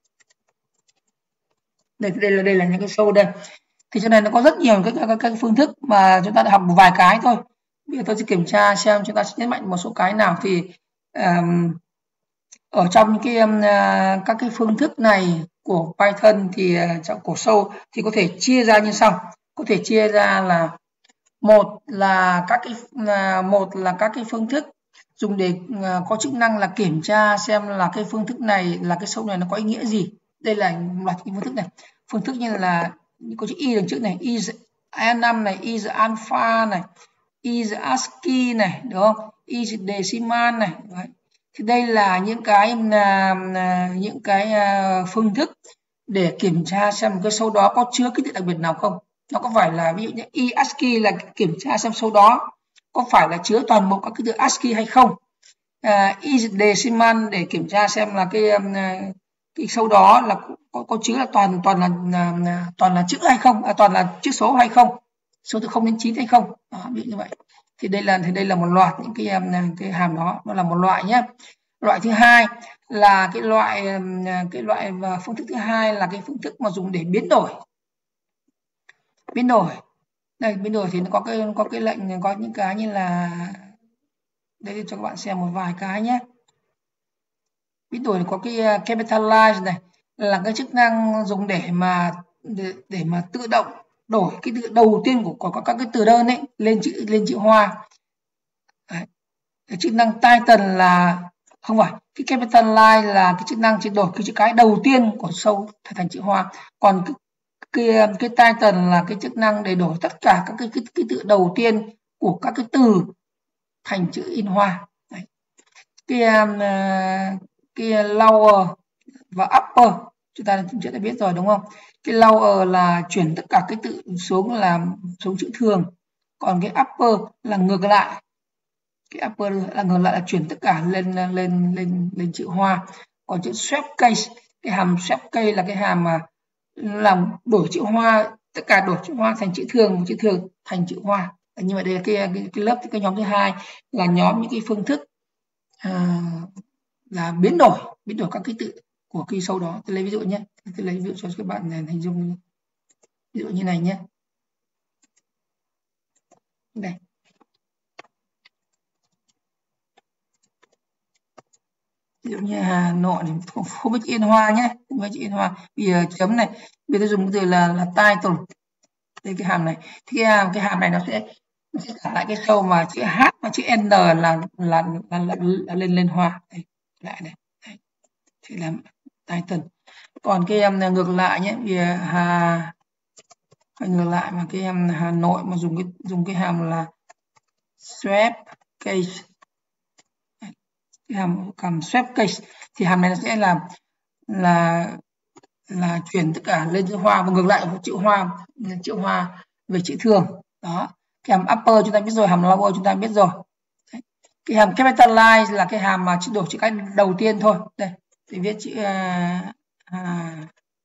[SPEAKER 1] đây đây là đây là những cái sâu đây. Thì trong này nó có rất nhiều các, các, các phương thức mà chúng ta đã học một vài cái thôi. Bây giờ tôi sẽ kiểm tra xem chúng ta sẽ nhấn mạnh một số cái nào. Thì um, ở trong những cái um, các cái phương thức này của Python thì uh, trong của sâu thì có thể chia ra như sau. Có thể chia ra là một là các cái uh, một là các cái phương thức dùng để uh, có chức năng là kiểm tra xem là cái phương thức này là cái sâu này nó có ý nghĩa gì. Đây là một loạt những phương thức này. Phương thức như là có chữ y đằng trước này, is a năm này, is alpha này, is ASCII này, đúng không? Is decimal này. Đấy. Thì đây là những cái uh, những cái uh, phương thức để kiểm tra xem cái số đó có chứa cái tự đặc biệt nào không. Nó có phải là ví dụ như i ASCII là kiểm tra xem số đó có phải là chứa toàn bộ các cái tự ASCII hay không. Uh, is decimal để kiểm tra xem là cái um, cái số đó là có, có chứa là toàn toàn là, là toàn là chữ hay không, à, toàn là chữ số hay không, số từ không đến chín hay không. Đó, ví dụ như vậy. Thì đây là thì đây là một loạt những cái cái hàm đó, nó là một loại nhé. Loại thứ hai là cái loại cái loại và phương thức thứ hai là cái phương thức mà dùng để biến đổi. Biến đổi. Đây biến đổi thì nó có cái có cái lệnh, có những cái như là đây cho các bạn xem một vài cái nhé. Biến đổi có cái capitalize này là cái chức năng dùng để mà để, để mà tự động đổi cái từ đầu tiên của, của các cái từ đơn ấy lên chữ lên chữ hoa. Đấy. Cái chức năng title là không phải cái capitalize là cái chức năng chuyển đổi cái chữ cái đầu tiên của sâu thành chữ hoa, còn cái cái, cái title là cái chức năng để đổi tất cả các cái, cái ký tự đầu tiên của các cái từ thành chữ in hoa. Đấy. Cái cái lower và upper chúng ta chúng ta đã biết rồi đúng không? Cái lower là chuyển tất cả cái tự xuống làm xuống chữ thường, còn cái upper là ngược lại. Cái upper là ngược lại là chuyển tất cả lên lên lên lên chữ hoa. Còn chữ sweep case, cái hàm sweep case là cái hàm mà làm đổi chữ hoa, tất cả đổi chữ hoa thành chữ thường, chữ thường thành chữ hoa. Như vậy đây là cái, cái, cái lớp cái nhóm thứ hai là nhóm những cái phương thức à, là biến đổi biến đổi các ký tự của cái sâu đó. Tôi lấy ví dụ nhé, tôi lấy ví dụ cho các bạn này hình dung ví dụ như này nhé. Đây. Ví dụ như Hà Nội thì không, không biết Yên Hoa nhé, không biết Yên Hoa. Bây giờ chấm này, bây giờ tôi dùng cái từ là là title. Đây cái hàm này, thì cái hàm cái hàm này nó sẽ nó sẽ trả lại cái câu mà chữ H và chữ N là là là, là, là, là lên lên hoa. Đây, lại này. Đây. Thì làm title. Còn cái em ngược lại nhé, vì Hà ngược lại mà cái em Hà Nội mà dùng cái dùng cái hàm là sweep case, cái hàm hàm sweep case thì hàm này nó sẽ làm là là chuyển tất cả lên chữ hoa và ngược lại chữ hoa chữ hoa về chữ thường. Đó, cái hàm upper chúng ta biết rồi, hàm lower chúng ta biết rồi. Đấy. Cái hàm capitalize là cái hàm mà chỉ đổi chữ cái đầu tiên thôi. Đây thì viết chữ à, à,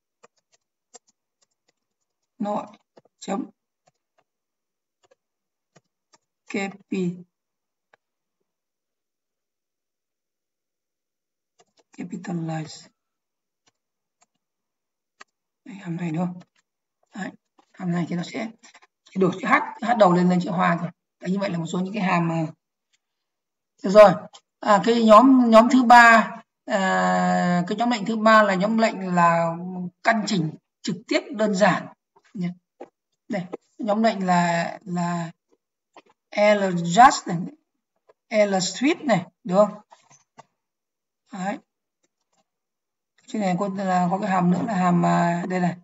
[SPEAKER 1] nội chấm capi capitalize. Đây, hàm này đúng không? Đấy, hàm này thì nó sẽ đổi chữ h h đầu lên lên chữ hoa rồi. Đấy, như vậy là một số những cái hàm mà được rồi. À, cái nhóm nhóm thứ ba à, cái nhóm lệnh thứ ba là nhóm lệnh là căn chỉnh trực tiếp đơn giản. Đây, nhóm lệnh là là ljust này, lswitch này, được không? Đấy. Trên này có là có cái hàm nữa là hàm đây này.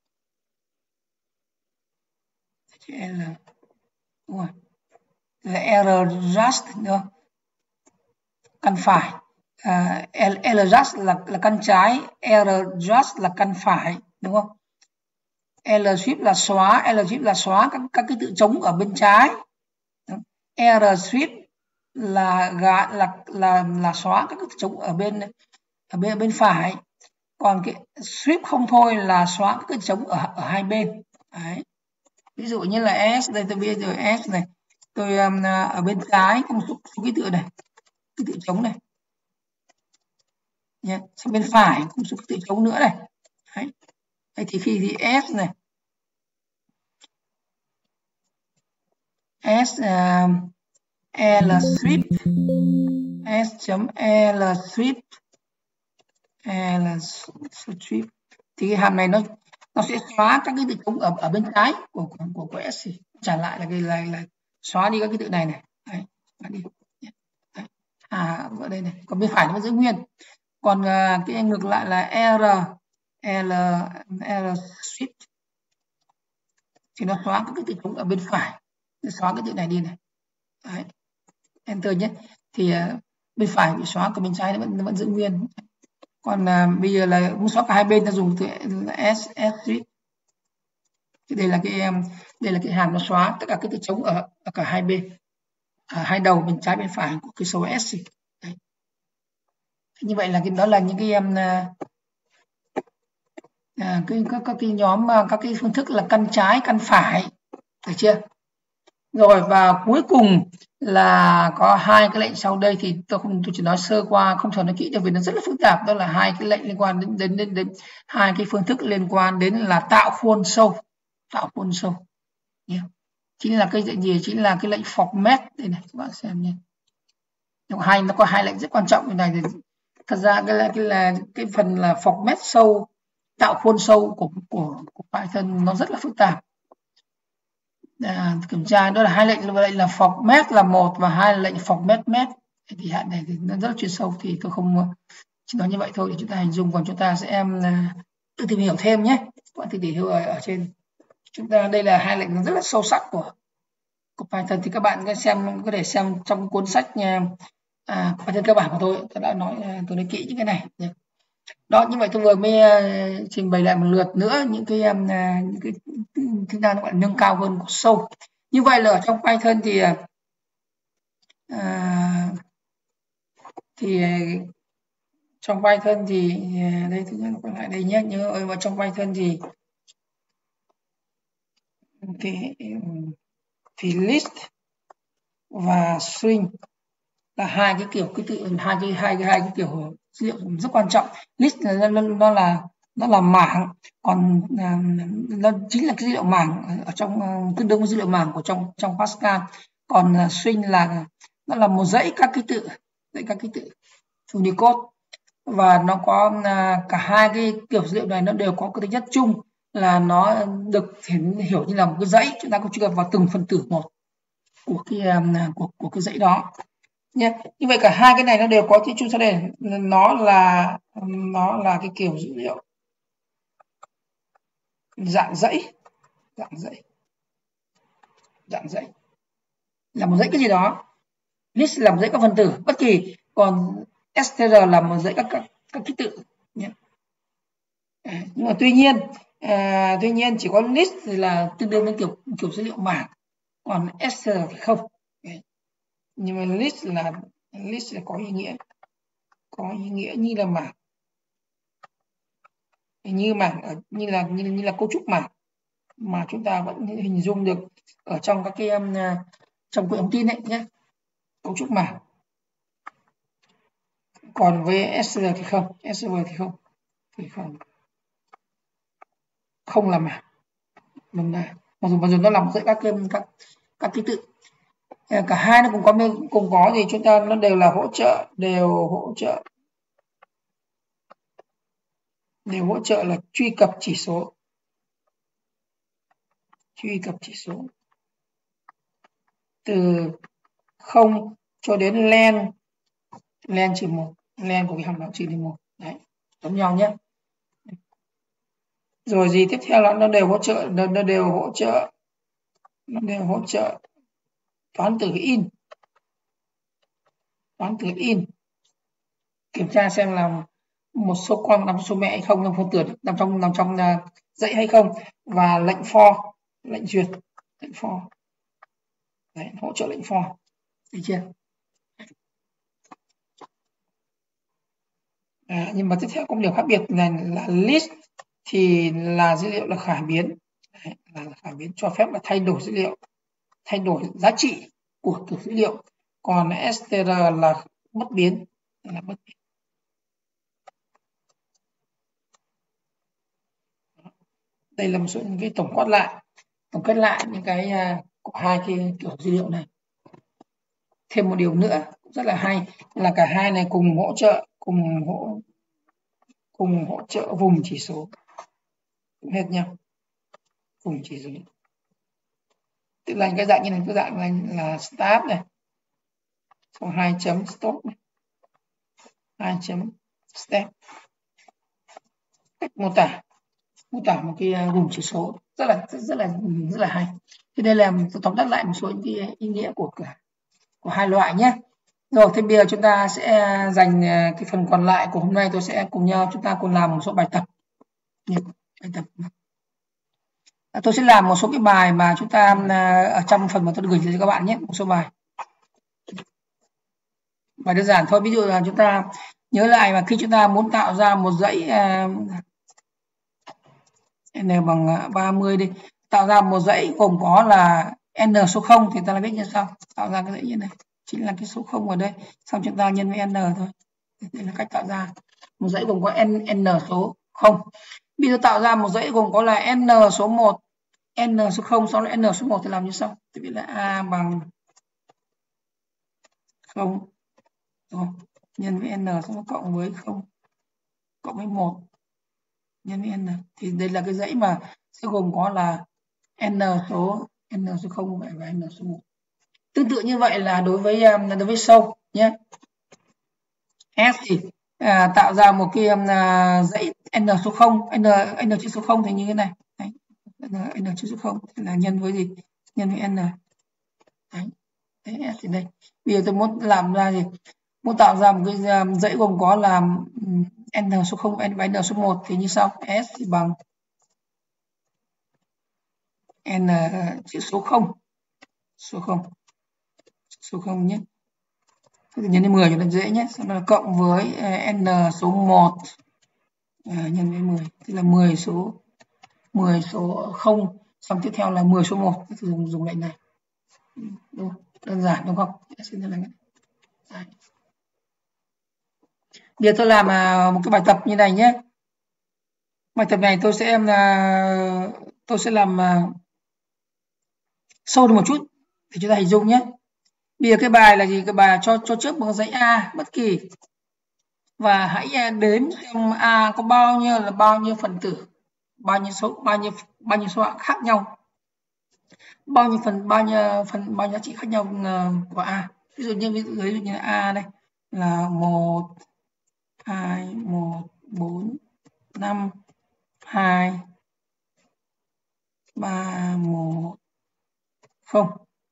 [SPEAKER 1] Chữ L. Đúng rồi. Là ljust được không? Căn phải. À, ljust là là căn trái, ljust là căn phải, đúng không? lswitch là xóa, lswitch là xóa các các cái tự trống ở bên trái. rswitch là gạt là là là xóa các cái tự trống ở bên ở bên ở bên phải. Còn cái sweep không thôi là xóa các cái trống ở ở hai bên. Đấy. Ví dụ như là s, đây tôi viết rồi s này, tôi um, ở bên trái có một số, số ký tự này, ký tự trống này nhé, sang bên phải có một số ký tự trống nữa này. Đấy. Đây thì khi thì s này, s uh, l sweep, s chấm l sweep, l sweep thì cái hàm này nó nó sẽ xóa các cái tự trống ở ở bên trái của của của, của s, trả lại là cái là, là xóa đi các cái tự này này. Đấy, xóa đi. Đấy. À ở đây này, còn bên phải nó vẫn giữ nguyên. Còn uh, cái ngược lại là r l l sweep thì nó xóa các cái tự trống ở bên phải, nó xóa cái tự này đi này. Đấy. Enter nhé, thì uh, bên phải bị xóa, còn bên trái nó vẫn nó vẫn giữ nguyên. Còn uh, bây giờ là muốn xóa cả hai bên ta dùng từ s s sweep. Thì đây là cái um, đây là cái hàm nó xóa tất cả các tự trống ở, ở cả hai bên, ở hai đầu bên trái bên phải của cái số s. Đấy. Như vậy là cái đó là những cái um, uh, cái các các cái nhóm uh, các cái phương thức là căn trái căn phải, được chưa? Rồi và cuối cùng là có hai cái lệnh sau đây thì tôi không tôi chỉ nói sơ qua, không thể nói kỹ được vì nó rất là phức tạp. Đó là hai cái lệnh liên quan đến đến đến, đến hai cái phương thức liên quan đến là tạo khuôn sâu, tạo khuôn sâu. Yeah. Chính là cái gì? Chính là cái lệnh format đây này, các bạn xem nhé. Nhưng hai nó có hai lệnh rất quan trọng như này. Thì thật ra cái là cái là cái phần là format sâu, tạo khuôn sâu của của của Python nó rất là phức tạp. À, kiểm tra đó là hai lệnh, lệnh là format là một và hai là lệnh format match. thì hạn này thì nó rất là chuyên sâu, thì tôi không chỉ nói như vậy thôi để chúng ta hình dung, còn chúng ta sẽ em tự tìm hiểu thêm nhé. Các bạn tự tìm hiểu ở, ở trên chúng ta, đây là hai lệnh rất là sâu sắc của của Python, thì các bạn có xem có thể xem trong cuốn sách à, Python cơ bản của tôi, tôi đã nói tôi nói kỹ những cái này. Đó, như vậy tôi vừa mới uh, trình bày lại một lượt nữa những cái um, uh, những cái chúng ta gọi là nâng cao hơn của sâu. Như vậy là ở trong Python thì uh, thì uh, trong Python thì uh, đây thứ nhất còn lại đây nhé, nhớ ở trong Python thì thì, thì list và string là hai cái kiểu cái tự hai cái hai cái hai cái kiểu dữ liệu rất quan trọng. List là nó, nó là nó là mảng, còn uh, nó chính là cái dữ liệu mảng ở trong uh, tương đương với dữ liệu mảng của trong trong Pascal. Còn uh, string là nó là một dãy các ký tự, dãy các ký tự Unicode, và nó có uh, cả hai cái kiểu dữ liệu này nó đều có cái tính chất chung là nó được hiểu như là một cái dãy, chúng ta có truy cập vào từng phần tử một của cái um, của của cái dãy đó nhé. Như vậy cả hai cái này nó đều có tính chung sau đây, nó là nó là cái kiểu dữ liệu dạng dãy, dạng dãy dạng dãy là một dãy cái gì đó. List là một dãy các phần tử bất kỳ, còn str là một dãy các các, các ký tự nhé. À, nhưng mà tuy nhiên à, tuy nhiên chỉ có list thì là tương đương với kiểu kiểu dữ liệu mảng, còn str thì không. Nhưng mà list là list là có ý nghĩa có ý nghĩa như là mảng, như mảng như là như, như là cấu trúc mảng mà chúng ta vẫn hình dung được ở trong các cái um, trong cái ống tin ấy nhé, cấu trúc mảng. Còn với str thì không, str thì không thì không không là mảng, đúng là mặc dù mặc dù nó làm dãy các các các ký tự. Cả hai nó cùng có cùng có thì chúng ta nó đều là hỗ trợ đều hỗ trợ đều hỗ trợ là truy cập chỉ số, truy cập chỉ số từ không cho đến len len trừ một, len của cái hàm đó trừ đi một, đấy giống nhau nhé. Rồi gì tiếp theo là nó đều hỗ trợ nó, nó đều hỗ trợ nó đều hỗ trợ toán từ in, toán từ in kiểm tra xem là một số con nằm số mẹ hay không, nằm phân tử nằm trong nằm trong dãy hay không, và lệnh for, lệnh duyệt, lệnh for. Đấy, hỗ trợ lệnh for, thấy chưa? À, nhưng mà tiếp theo có một điểm khác biệt này là list thì là dữ liệu là khả biến. Đấy, là khả biến cho phép là thay đổi dữ liệu, thay đổi giá trị của kiểu dữ liệu, còn str là bất biến, là bất biến. Đây là một số những cái tổng quát lại tổng kết lại những cái uh, của hai cái kiểu dữ liệu này. Thêm một điều nữa rất là hay là cả hai này cùng hỗ trợ cùng hỗ cùng hỗ trợ vùng chỉ số hết nhau, vùng chỉ số, tức là cái dạng như này, cái dạng này là start này, xong hai chấm stop này, hai chấm step, cách mô tả mô tả một cái vùng chỉ số rất là rất, rất là rất là hay. Thì đây là tôi tóm tắt lại một số những cái ý nghĩa của cả của hai loại nhé. Rồi thì bây giờ chúng ta sẽ dành cái phần còn lại của hôm nay, tôi sẽ cùng nhau chúng ta cùng làm một số bài tập. Bài tập. Tôi sẽ làm một số cái bài mà chúng ta ở trong phần mà tôi gửi cho các bạn nhé, một số bài. Bài đơn giản thôi, ví dụ là chúng ta nhớ lại mà khi chúng ta muốn tạo ra một dãy n bằng ba mươi đi, tạo ra một dãy gồm có là n số không thì ta là viết như sau, tạo ra cái dãy như này chính là cái số không ở đây, xong chúng ta nhân với n thôi. Đây là cách tạo ra một dãy gồm có n n số không. Bây giờ tạo ra một dãy gồm có là n số một, n số không, sau đó n số một thì làm như sau, thì viết là a bằng không rồi, nhân với n xong nó cộng với không, cộng với một nhân với n, thì đây là cái dãy mà sẽ gồm có là n số n số không và n số một. Tương tự như vậy là đối với đối với sâu, nhé. S thì à, tạo ra một cái um, dãy n số không, n n chữ số không thì như thế này. Đấy. n, n chữ số không là nhân với gì? Nhân với n. Đấy. Đấy, S thì đây. Bây giờ tôi muốn làm ra gì? Muốn tạo ra một cái um, dãy gồm có là um, n số không, n và n số một thì như sau. S thì bằng n chữ số không, số không, số không nhé. Thế thì nhân với mười cho nó dễ nhé. Sau đó là cộng với n số một à, nhân với mười, tức là mười số mười số không, xong tiếp theo là mười số một, thì dùng dùng lệnh này. Đúng, đơn giản đúng không? Đấy. Bây giờ tôi làm một cái bài tập như này nhé. Bài tập này tôi sẽ là tôi sẽ làm sâu được một chút để chúng ta hình dung nhé. Bây giờ cái bài là gì? Cái bài cho cho trước một dãy A bất kỳ và hãy đếm xem A có bao nhiêu là bao nhiêu phần tử, bao nhiêu số bao nhiêu bao nhiêu số hạng khác nhau, bao nhiêu phần bao nhiêu phần bao nhiêu giá trị khác nhau của A. Ví dụ như ví dụ, ví dụ như là A đây là một, hai, một, bốn, năm, hai, ba, một, không.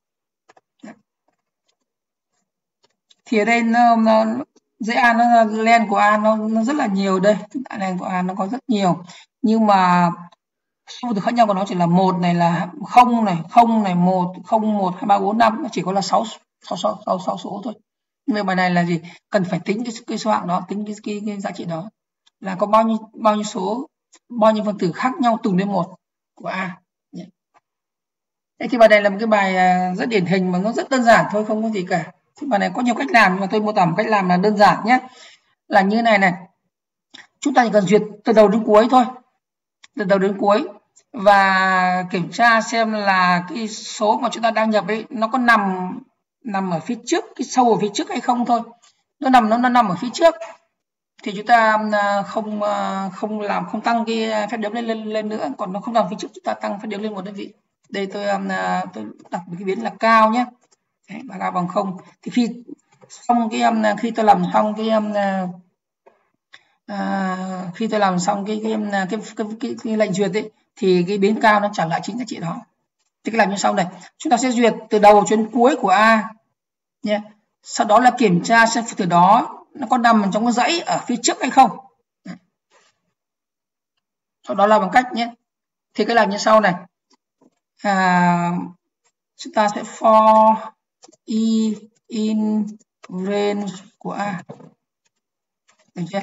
[SPEAKER 1] Thì ở đây nó, nó dãy A nó len của A nó, nó rất là nhiều đây, len của A nó có rất nhiều, nhưng mà số từ khác nhau của nó chỉ là một này là không này, không này, một, không, một, hai, ba, bốn, năm, nó chỉ có là sáu sáu sáu sáu, sáu số thôi. Nhưng bài này là gì? Cần phải tính cái, cái số hạng đó, tính cái, cái, cái giá trị đó là có bao nhiêu bao nhiêu số, bao nhiêu phần tử khác nhau tùng đến một của A. Thế thì bài này là một cái bài rất điển hình mà nó rất đơn giản thôi, không có gì cả. Thì bài này có nhiều cách làm nhưng mà tôi mô tả một cách làm là đơn giản nhé. Là như này này. Chúng ta chỉ cần duyệt từ đầu đến cuối thôi. Từ đầu đến cuối và kiểm tra xem là cái số mà chúng ta đang nhập ấy nó có nằm nằm ở phía trước, cái sâu ở phía trước hay không thôi. Nó nằm nó, nó nằm ở phía trước thì chúng ta không không làm không tăng cái phép đếm lên lên lên nữa, còn nó không nằm phía trước chúng ta tăng phép đếm lên một đơn vị. Đây tôi tôi đặt một cái biến là cao nhé. Đấy, và cao bằng không thì khi xong cái khi tôi làm xong cái à, khi tôi làm xong cái cái cái, cái, cái, cái, cái lệnh duyệt ấy thì cái biến cao nó trả lại chính giá trị đó. Thì cái làm như sau này, chúng ta sẽ duyệt từ đầu đến cuối của A nhé. Sau đó là kiểm tra xem từ đó nó có nằm trong cái dãy ở phía trước hay không. Sau đó là bằng cách nhé. Thì cái làm như sau này. À, chúng ta sẽ for i in range của A. Được chưa?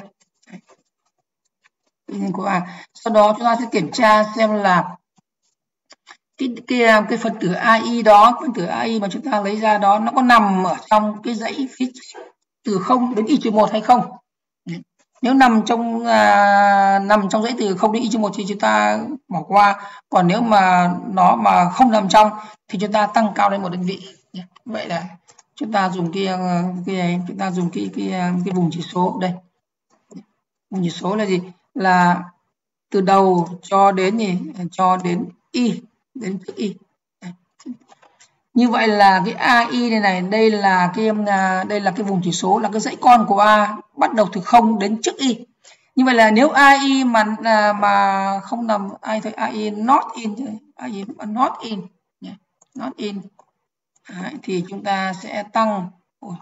[SPEAKER 1] In của A. Sau đó chúng ta sẽ kiểm tra xem là cái cái cái phần tử a i đó, phần tử a i mà chúng ta lấy ra đó nó có nằm ở trong cái dãy phía từ không đến y trừ một hay không. Nếu nằm trong à, nằm trong dãy từ không đến y trừ một thì chúng ta bỏ qua, còn nếu mà nó mà không nằm trong thì chúng ta tăng cao lên một đơn vị. Vậy là chúng ta dùng cái cái chúng ta dùng cái cái cái vùng chỉ số đây. Vùng chỉ số là gì? Là từ đầu cho đến gì? Cho đến y, đến trước y. Như vậy là cái a i này này, đây là cái đây là cái vùng chỉ số, là cái dãy con của A bắt đầu từ không đến trước y. Như vậy là nếu a i mà mà không nằm ai thôi, a i not in, a i not in, not in. Đấy, thì chúng ta sẽ tăng Ủa.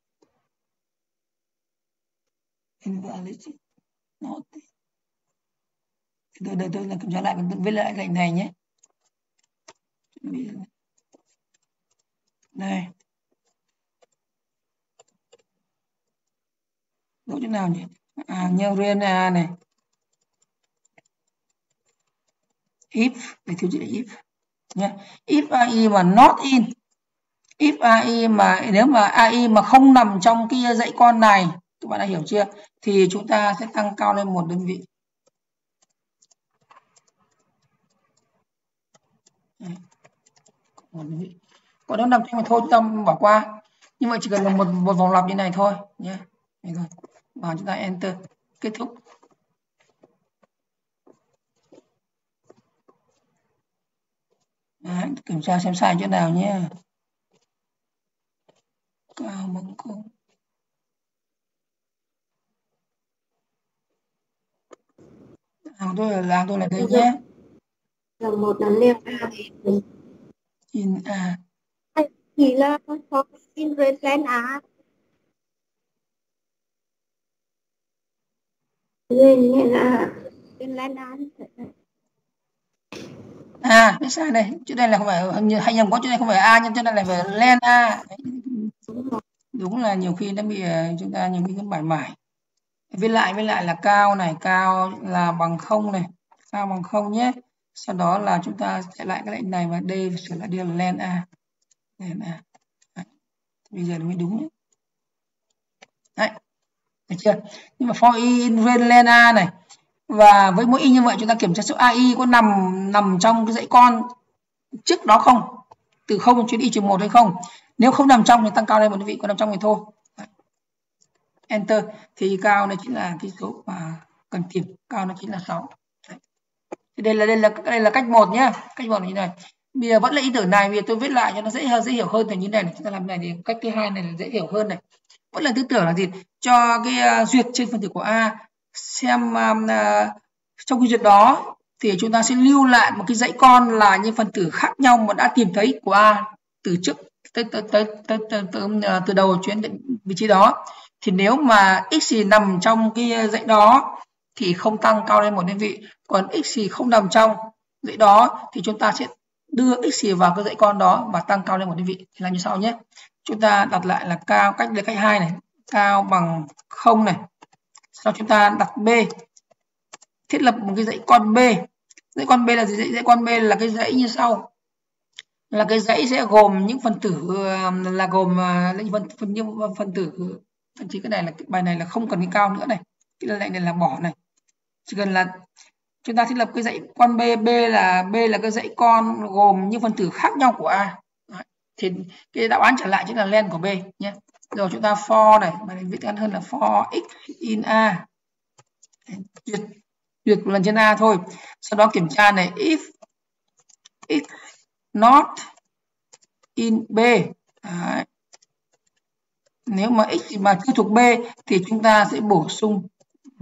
[SPEAKER 1] Invalid not. Tôi đây tôi là kiểm tra lại với lại lệnh này nhé. Đây. Đỗ chỗ nào nhỉ? À, như Rena này. If, để thiếu chữ là if nhé. If a i mà not in, if a i mà nếu mà a i mà không nằm trong cái dãy con này, các bạn đã hiểu chưa? Thì chúng ta sẽ tăng cao lên một đơn vị. Một đơn vị. Còn nếu nằm trong thì thôi chúng ta bỏ qua. Nhưng mà chỉ cần một một vòng lặp như này thôi nhé. Đây rồi. Và chúng ta enter, kết thúc. Đấy, kiểm tra xem sai chỗ nào nhé. Cao bằng không. Hàng tôi là hàng tôi là đây nhé.
[SPEAKER 2] Dòng một là len A thì
[SPEAKER 1] In A.
[SPEAKER 2] thì là for in len A. Lên len A. Lên len A.
[SPEAKER 1] À, biết sai đây. Chỗ này là không phải, hình như hay nhầm có chỗ này không phải A, nhưng chỗ này là phải len A. Đúng là nhiều khi nó bị chúng ta nhiều khi nó mải mải. Viết lại viết lại là cao này, cao là bằng không này, cao bằng không nhé. Sau đó là chúng ta sẽ lại cái lệnh này và D sửa lại đi là len A. Len A. Đấy. Bây giờ nó mới đúng nhé. Đấy. Được chưa? Nhưng mà for in ren len A này. Và với mỗi y như vậy chúng ta kiểm tra số a i có nằm nằm trong cái dãy con trước đó không? Từ không chuyển y trừ một hay không? Nếu không nằm trong thì tăng cao lên một đơn vị, còn nằm trong thì thôi. Đấy. Enter thì cao này chính là cái số mà cần tìm, cao nó chính là sáu. Đấy. Thì đây là đây là đây là cách một nhá, cách một như này. Bây giờ vẫn là ý tưởng này, bây giờ tôi viết lại cho nó dễ dễ hiểu hơn, thì như này, này chúng ta làm này thì cách thứ hai này là dễ hiểu hơn này. Vẫn là tư tưởng là gì? Cho cái uh, duyệt trên phần tử của A xem um, uh, trong cái duyệt đó thì chúng ta sẽ lưu lại một cái dãy con là những phần tử khác nhau mà đã tìm thấy của A từ trước tới tới tới tới, tới, tới uh, từ đầu chuyến đến vị trí đó. Thì nếu mà x nằm trong cái dãy đó thì không tăng cao lên một đơn vị, còn x không nằm trong dãy đó thì chúng ta sẽ đưa x vào cái dãy con đó và tăng cao lên một đơn vị. Thì là như sau nhé. Chúng ta đặt lại là cao, cách đây cách hai này, cao bằng không này. Sau chúng ta đặt B, thiết lập một cái dãy con B. Dãy con B là gì? Dãy, dãy con B là cái dãy như sau. Là cái dãy sẽ gồm những phần tử là gồm những phần, phần những phần tử, thậm chí cái này là cái bài này là không cần cái cao nữa này. Cái lệnh này là bỏ này. Chỉ cần là chúng ta thiết lập cái dãy con B, B là B là cái dãy con gồm những phần tử khác nhau của A. Đấy. Thì cái đáp án trả lại chính là len của B nhé. Rồi chúng ta for này, bài này viết ngắn hơn là for x in A. Duyệt, duyệt một lần trên A thôi. Sau đó kiểm tra này, if x not in B. Đấy. Nếu mà x mà chưa thuộc B thì chúng ta sẽ bổ sung B.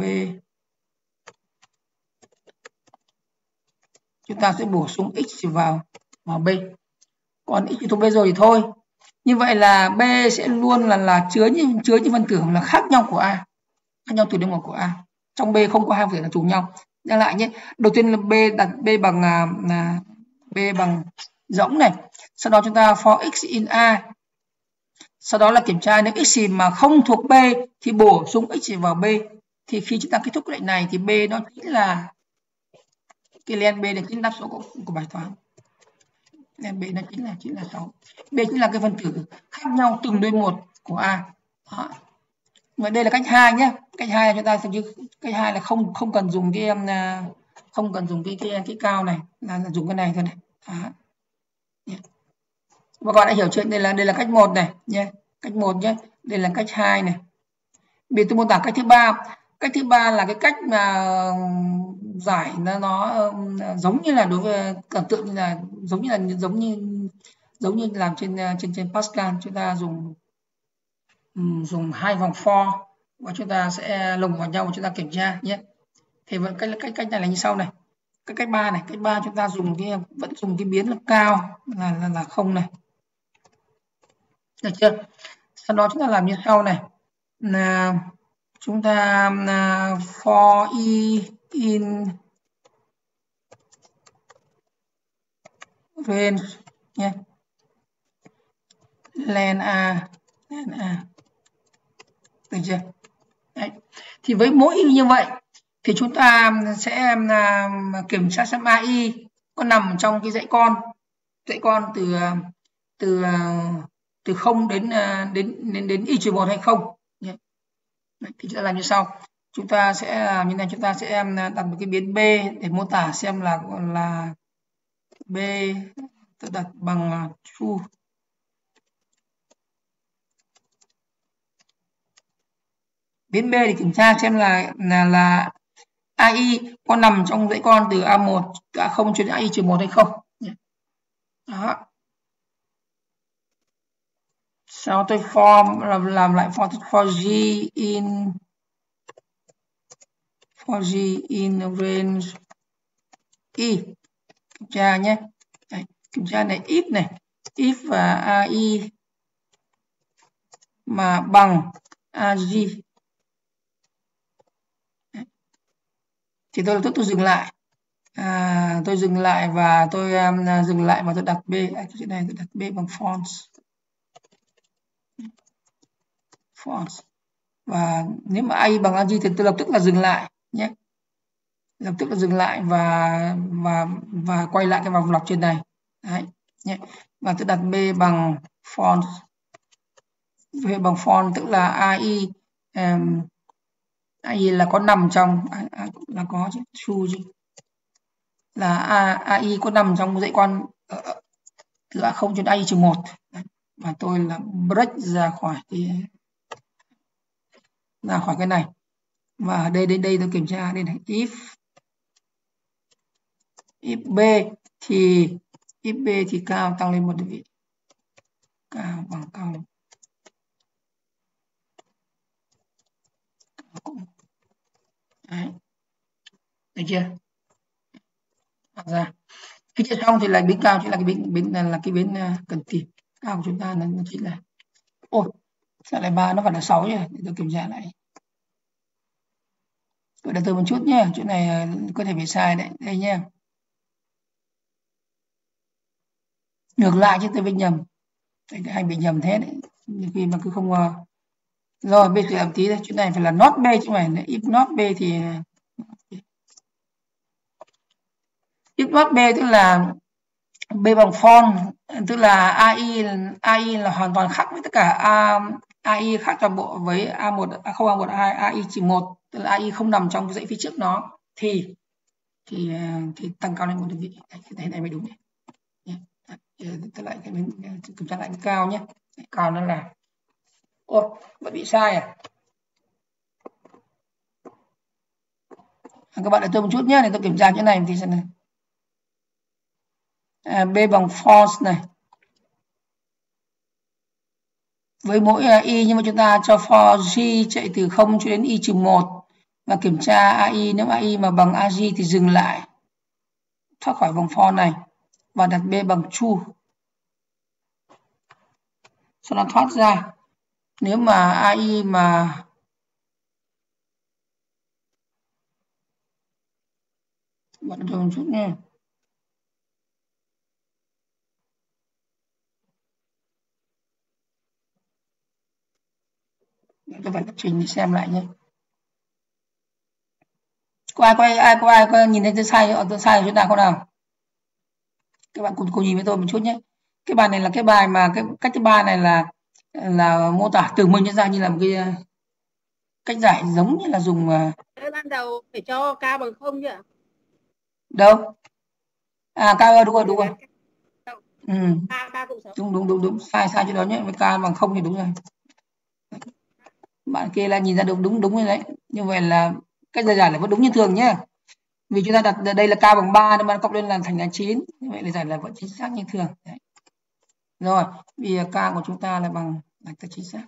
[SPEAKER 1] Chúng ta sẽ bổ sung x vào vào B. Còn x thuộc B rồi thì thôi. Như vậy là B sẽ luôn là là chứa những chứa những phần tử là khác nhau của A, khác nhau từ điểm một của A. Trong B không có hai phần tử là trùng nhau. Nhắc lại nhé. Đầu tiên là B đặt B bằng là B bằng rỗng này. Sau đó chúng ta for x in A. Sau đó là kiểm tra nếu x mà không thuộc B thì bổ sung x vào B. Thì khi chúng ta kết thúc cái lệnh này thì B nó chính là cái len B là chính đáp số của, của bài toán. Len B nó chính là chính là sáu. B chính là cái phần tử khác nhau từng đôi một của A. Đó. Và đây là cách hai nhé. Cách hai là chúng ta chứ cách hai là không không cần dùng cái không cần dùng cái cái cái cao này, là, là dùng cái này thôi này. Đó. Các bạn đã hiểu chưa? Đây là đây là cách một này nhé. Cách một nhé. Đây là cách hai này. Bây giờ tôi mô tả cách thứ ba. Cách thứ ba là cái cách mà giải nó, nó giống như là đối với tưởng tượng như là giống như là giống như giống như làm trên trên trên Pascal, chúng ta dùng um, dùng hai vòng for và chúng ta sẽ lồng vào nhau và chúng ta kiểm tra nhé. Thì vẫn cách cách cách này là như sau này. Cái cách ba này, cách ba chúng ta dùng cái vẫn dùng cái biến là cao là là, là không này. Được chưa? Sau đó chúng ta làm như sau này. Là chúng ta uh, for e in range nhé. Len A, len A. Được chưa? Đấy. Thì với mỗi y như vậy thì chúng ta sẽ uh, kiểm tra xem a i có nằm trong cái dãy con, dãy con từ từ từ không đến đến đến đến y trừ một hay không. Đấy, thì sẽ làm như sau. Chúng ta sẽ làm như này, chúng ta sẽ đặt một cái biến B để mô tả xem là là B tôi đặt bằng true. Biến B để kiểm tra xem là là là a i có nằm trong dãy con từ a một a không cho đến a i trừ một hay không. Đó. Sau tôi form làm, làm lại for for g in for g in range y. Kiểm tra nhé. Đấy, kiểm tra này if này, if và ai mà bằng ag thì tôi lập tức tôi dừng lại. À, tôi dừng lại và tôi um, dừng lại và tôi đặt b. À, cái này tôi đặt b bằng false. False. Và nếu mà ai bằng ag thì tôi lập tức là dừng lại nhé. Lập tức là dừng lại và và và quay lại cái vòng lặp trên này. Đấy nhé. Và tôi đặt b bằng false. B bằng false tức là ai um, ai là có nằm trong à, là có chứ, true chứ. Là a, ai có nằm trong dãy con uh, từ a không cho đến ai trừ một. Và tôi là break ra khỏi cái ra khỏi cái này. Và đây đây đây tôi kiểm tra đây này, if if b thì if b thì cao tăng lên một đơn vị, cao bằng cao lên. Đấy. Được chưa? Ra khi chia xong thì là biến cao chính là cái biến biến là cái biến uh, cần tìm. Cao của chúng ta là nó chính là ôi sao lại ba nó phải là sáu nhỉ? Để tôi kiểm tra lại. Tôi đặt từ một chút nhé, chỗ này uh, có thể bị sai đấy, đây nhé. Ngược lại chứ tôi bị nhầm. Đây hay bị nhầm thế đấy. Nhưng khi mà cứ không uh... rồi bây giờ làm tí đây, chỗ này phải là not b chứ này, if not b thì if not b tức là b bằng false, tức là ai ai là hoàn toàn khác với tất cả a, ai khác toàn bộ với a một, a không, a một, a hai, ai chỉ một, tức là ai không nằm trong cái dãy phía trước nó thì thì thì tăng cao lên một đơn vị. Cái này này mới đúng nhé. Tôi lại cái kiểm tra lại cái cao nhé. Cao nó là ôi vẫn bị sai à? Các bạn đợi tôi một chút nhé, để tôi kiểm tra cái này thì xem này. À, b bằng false này. Với mỗi uh, y nhưng mà chúng ta cho for g chạy từ không cho đến y trừ một và kiểm tra ai, nếu ai mà bằng ag thì dừng lại, thoát khỏi vòng for này và đặt b bằng true. Sau đó thoát ra. Nếu mà ai mà bạn đợi một chút nhé. Tôi phải lập trình để xem lại nhé. Có ai có ai, ai có ai có nhìn thấy tôi sai tôi sai ở chỗ nào không nào? Các bạn cùng cùng nhìn với tôi một chút nhé. Cái bài này là cái bài mà cái cách thứ ba này là là mô tả tưởng mình ra như là một cái cách giải giống như là dùng
[SPEAKER 2] ban đầu phải cho k bằng không chứ ạ?
[SPEAKER 1] Đâu? À k ơi, đúng rồi, đúng rồi. Ừ.
[SPEAKER 2] K, k cũng
[SPEAKER 1] đúng đúng đúng đúng sai sai chỗ đó nhé, với k bằng không thì đúng rồi. Bạn kia là nhìn ra đúng đúng đúng như đấy. Như vậy là cách giải giải là vẫn đúng như thường nhé. Vì chúng ta đặt đây là k bằng ba nên mà cộng lên là thành là chín. Như vậy là giải là vẫn chính xác như thường. Đấy. Rồi, vì k của chúng ta là bằng là chính xác.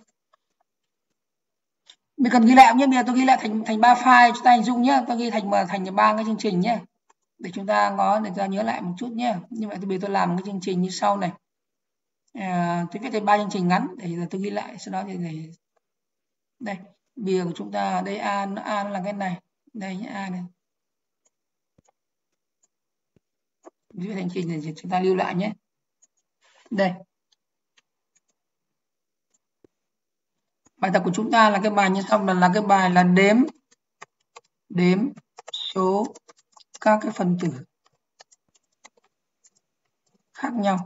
[SPEAKER 1] Mình cần ghi lại nhé, bây giờ tôi ghi lại thành thành ba file chúng ta hình dung nhé, tôi ghi thành thành ba cái chương trình nhé. Để chúng ta có để ta nhớ lại một chút nhé. Như vậy tôi bây giờ tôi làm cái chương trình như sau này. À, tôi viết thành ba chương trình ngắn để tôi ghi lại, sau đó thì để đây bìa của chúng ta đây a a nó là cái này, đây nhé, a này. Viết thành trình để chúng ta lưu lại nhé. Đây. Bài tập của chúng ta là cái bài như sau, là là cái bài là đếm đếm số các cái phần tử khác nhau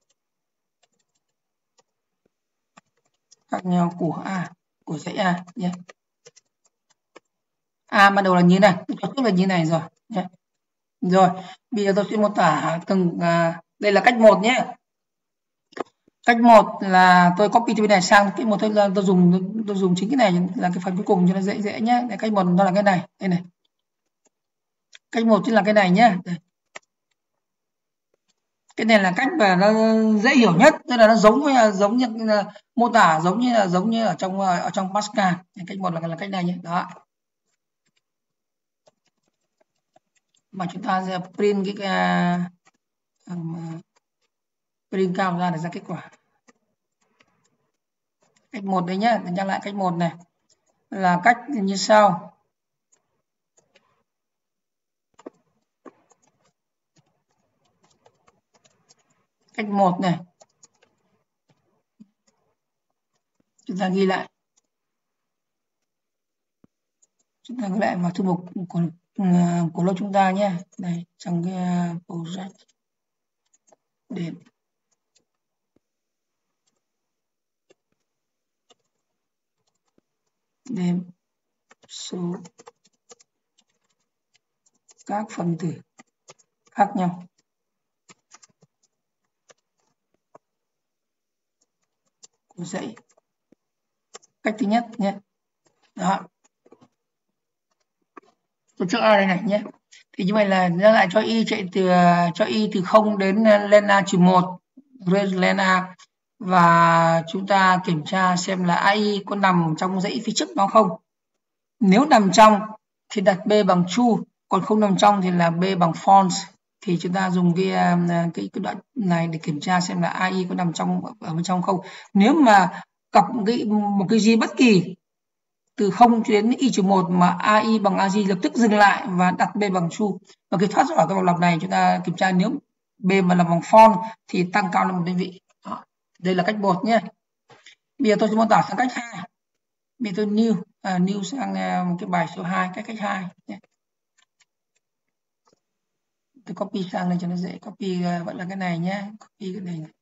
[SPEAKER 1] khác nhau của a, của dãy a nhé. A ban đầu là như này, tôi trước là như này rồi nhé. Rồi, bây giờ tôi sẽ mô tả từng à, đây là cách một nhé. Cách một là tôi copy từ bên này sang cái một, tôi là tôi dùng tôi dùng chính cái này là cái phần cuối cùng cho nó dễ dễ nhé. Đây, cách một đó là cái này, đây này. Cách một chính là cái này nhé. Đây. Cái này là cách mà nó dễ hiểu nhất, tức là nó giống với giống như mô tả giống như là giống như ở trong ở trong Pascal. Cách một là là cách này nhé. Đó. mà chúng ta sẽ print cái uh, um, print cao ra để ra kết quả. Cách một đấy nhé, nhắc lại cách một này là cách như sau. Cách một này, chúng ta ghi lại, chúng ta ghi lại vào thư mục của của lớp chúng ta nhé. Đây, trong cái project điểm điểm số các phần tử khác nhau. Của dãy. Cách thứ nhất nhé. Đó. Tôi trước A đây này nhé. Thì như vậy là nó lại cho y chạy từ cho y từ không đến len A trừ một, range len A, và chúng ta kiểm tra xem là a i có nằm trong dãy phía trước nó không. Nếu nằm trong thì đặt B bằng true, còn không nằm trong thì là B bằng false. Thì chúng ta dùng cái cái, cái đoạn này để kiểm tra xem là a i có nằm trong ở bên trong không. Nếu mà gặp cái một cái gì bất kỳ từ không đến y trừ một mà a i bằng a i lập tức dừng lại và đặt B bằng true. Và khi thoát ra khỏi cái vòng lặp này, chúng ta kiểm tra nếu B mà là bằng false thì tăng cao lên một đơn vị. Đó. Đây là cách một nhé. Bây giờ tôi sẽ mô tả sang cách hai. Bây giờ tôi new à, new sang uh, cái bài số hai, cách cách hai nhé. Tôi copy sang đây cho nó dễ. Copy uh, vẫn là cái này nhé. Copy cái này, này.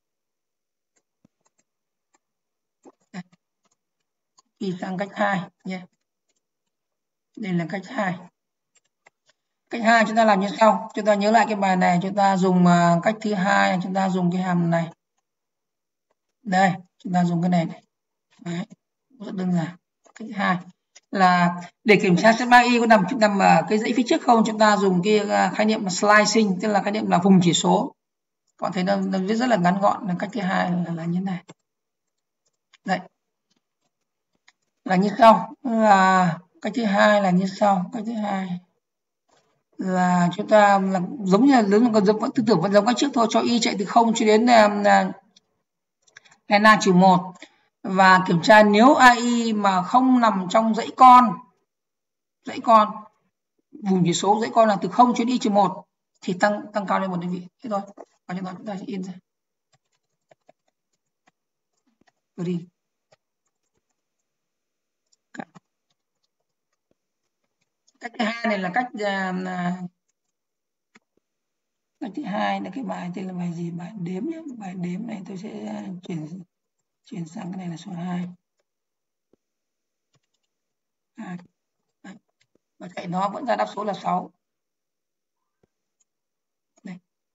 [SPEAKER 1] Đây. Copy sang cách hai nhé. Đây là cách hai. Cách hai chúng ta làm như sau. Chúng ta nhớ lại cái bài này, chúng ta dùng uh, cách thứ hai, chúng ta dùng cái hàm này. Đây, chúng ta dùng cái này này. Đấy. Rất đơn giản. Cách thứ hai là để kiểm tra xem a i có nằm nằm ở cái dãy phía trước không, chúng ta dùng cái uh, khái niệm là slicing, tức là khái niệm là vùng chỉ số. Các bạn thấy nó, nó viết rất là ngắn gọn. Cách thứ hai là, là như thế này. Đây. Là như sau. Là cách thứ hai là như sau. Cách thứ hai là chúng ta là giống như lớn còn vẫn tư tưởng vẫn giống cách trước thôi, cho y chạy từ không cho đến uh, len A trừ một, và kiểm tra nếu a i mà không nằm trong dãy con, dãy con vùng chỉ số dãy con là từ không cho đến y trừ một thì tăng tăng cao lên một đơn vị. Thế thôi. Và chúng ta chúng ta sẽ in ra. Đi. Cách thứ hai này là cách uh, cách thứ hai là cái bài tên là bài gì, bài đếm nhé. Bài đếm này tôi sẽ chuyển chuyển sang cái này là số hai. À, và chạy nó vẫn ra đáp số là sáu. Đây.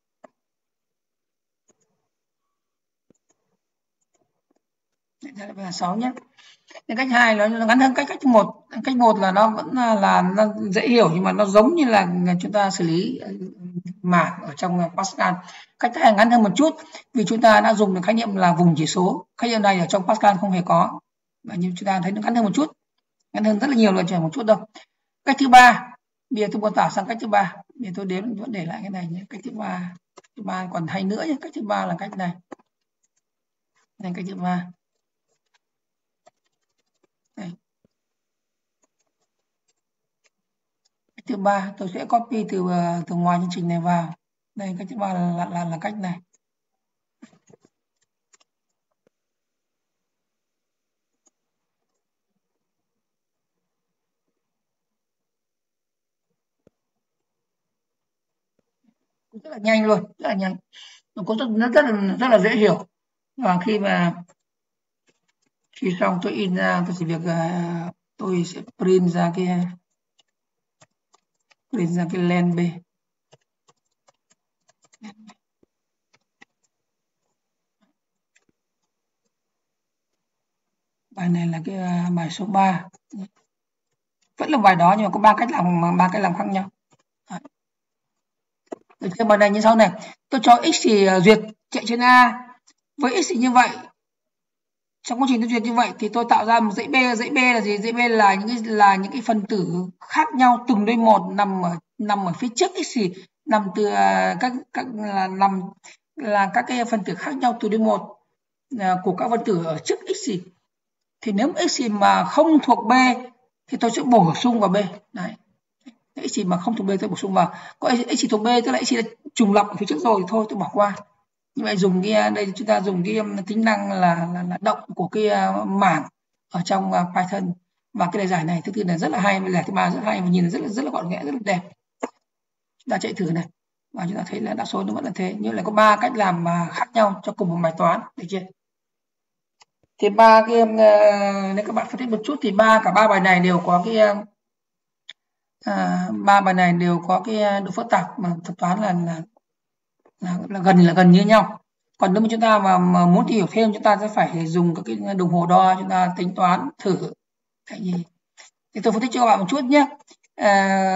[SPEAKER 1] Đây là sáu nhé. Nên cách hai nó ngắn hơn cách cách một. Cách một là nó vẫn là, là nó dễ hiểu, nhưng mà nó giống như là chúng ta xử lý mảng ở trong Pascal. Cách hai ngắn hơn một chút vì chúng ta đã dùng được khái niệm là vùng chỉ số. Khái niệm này ở trong Pascal không hề có, và như chúng ta thấy nó ngắn hơn một chút, ngắn hơn rất là nhiều, là chỉ một chút đâu. Cách thứ ba, bây giờ tôi mô tả sang cách thứ ba. Bây giờ tôi đếm vẫn để lại cái này nhé. Cách thứ ba, thứ ba còn hay nữa nhé. Cách thứ ba là cách này. Đây, cách thứ ba. Đây. Cách thứ ba tôi sẽ copy từ từ ngoài chương trình này vào. Đây, cách thứ ba là là, là, là cách này. Rất là nhanh luôn, rất là nhanh. Nó có rất, nó rất là rất là dễ hiểu. Và khi mà khi xong tôi in ra, tôi chỉ việc uh, tôi sẽ print ra cái print ra cái len B. Bài này là cái uh, bài số ba. Vẫn là bài đó nhưng mà có ba cách làm ba cách làm khác nhau. Cái bài này như sau này, tôi cho x thì uh, duyệt chạy trên A với x thì như vậy, Trong quá trình tôi duyệt như vậy thì tôi tạo ra một dãy B. Dãy B là gì? Dãy B là những cái là những cái phần tử khác nhau từng đôi một nằm ở nằm ở phía trước x gì nằm từ các các là nằm là các cái phần tử khác nhau từ đôi một à, của các phân tử ở trước x gì. Thì nếu x mà không thuộc B thì tôi sẽ bổ sung vào B. Đấy. X mà không thuộc B tôi bổ sung vào. Có x thuộc B tức là x là trùng lặp ở phía trước rồi thì thôi tôi bỏ qua. Như vậy dùng cái đây chúng ta dùng cái tính năng là, là, là động của cái mảng ở trong Python, và cái đề giải này thứ tư là rất là hay, giải thứ ba rất hay và nhìn rất là rất là gọn ghẽ, rất là đẹp. Chúng ta chạy thử này và chúng ta thấy là đáp số nó vẫn là thế, nhưng lại có ba cách làm mà khác nhau cho cùng một bài toán, được chưa? Thì ba cái nếu các bạn phân tích một chút thì ba cả ba bài này đều có cái à, ba bài này đều có cái độ phức tạp mà thuật toán là là, là là gần là gần như nhau. Còn nếu mà chúng ta mà, mà muốn hiểu thêm chúng ta sẽ phải dùng các cái đồng hồ đo chúng ta tính toán thử cái gì. Thì tôi phân tích cho các bạn một chút nhé. À,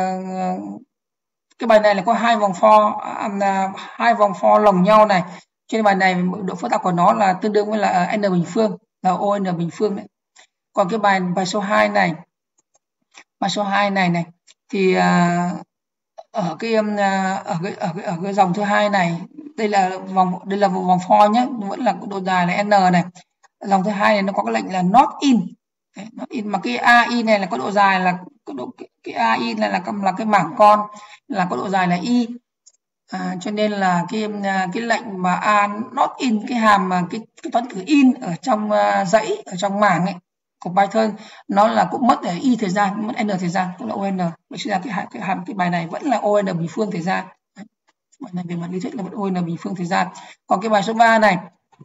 [SPEAKER 1] cái bài này là có hai vòng for à, hai vòng for lồng nhau này. Trên bài này độ phức tạp của nó là tương đương với là n bình phương, là O n bình phương đấy. Còn cái bài bài số hai này, bài số hai này này thì à, ở cái ở cái ở cái ở cái dòng thứ hai này, đây là vòng đây là vòng for nhé, vẫn là độ dài là n này. Dòng thứ hai này nó có cái lệnh là not in. Đấy, not in mà cái ai này là có độ dài là có độ cái, cái ai này là là cái mảng con là có độ dài là y. À, cho nên là cái cái lệnh mà a not in, cái hàm mà cái cái toán tử in ở trong uh, dãy ở trong mảng ấy của Python nó là cũng mất để y thời gian, mất n thời gian, cũng là O N. Vậy ra cái hàm cái hàm cái bài này vẫn là O N bình phương thời gian. Đấy. Bài này về mặt lý thuyết là vẫn O N bình phương thời gian. Còn cái bài số ba này,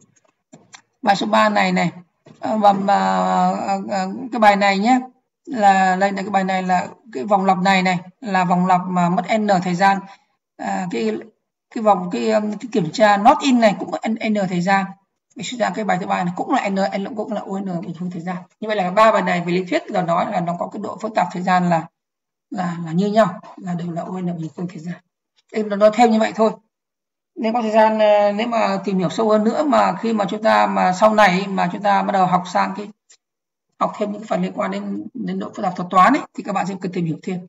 [SPEAKER 1] bài số ba này này và mà, cái bài này nhé, là đây là cái bài này là cái vòng lặp này này là vòng lặp mà mất n thời gian. À, cái cái vòng cái, cái kiểm tra not in này cũng n, n thời gian. Mình suy ra cái bài thứ ba này cũng là n, n cũng là O N bình phương thời gian. Như vậy là ba bài này về lý thuyết là nói là nó có cái độ phức tạp thời gian là là là như nhau, là đều là O N bình phương thời gian. Em nó nói thêm như vậy thôi. Nếu có thời gian, nếu mà tìm hiểu sâu hơn nữa mà khi mà chúng ta mà sau này mà chúng ta bắt đầu học sang cái học thêm những phần liên quan đến đến độ phức tạp thuật toán ấy, thì các bạn sẽ cần tìm hiểu thêm.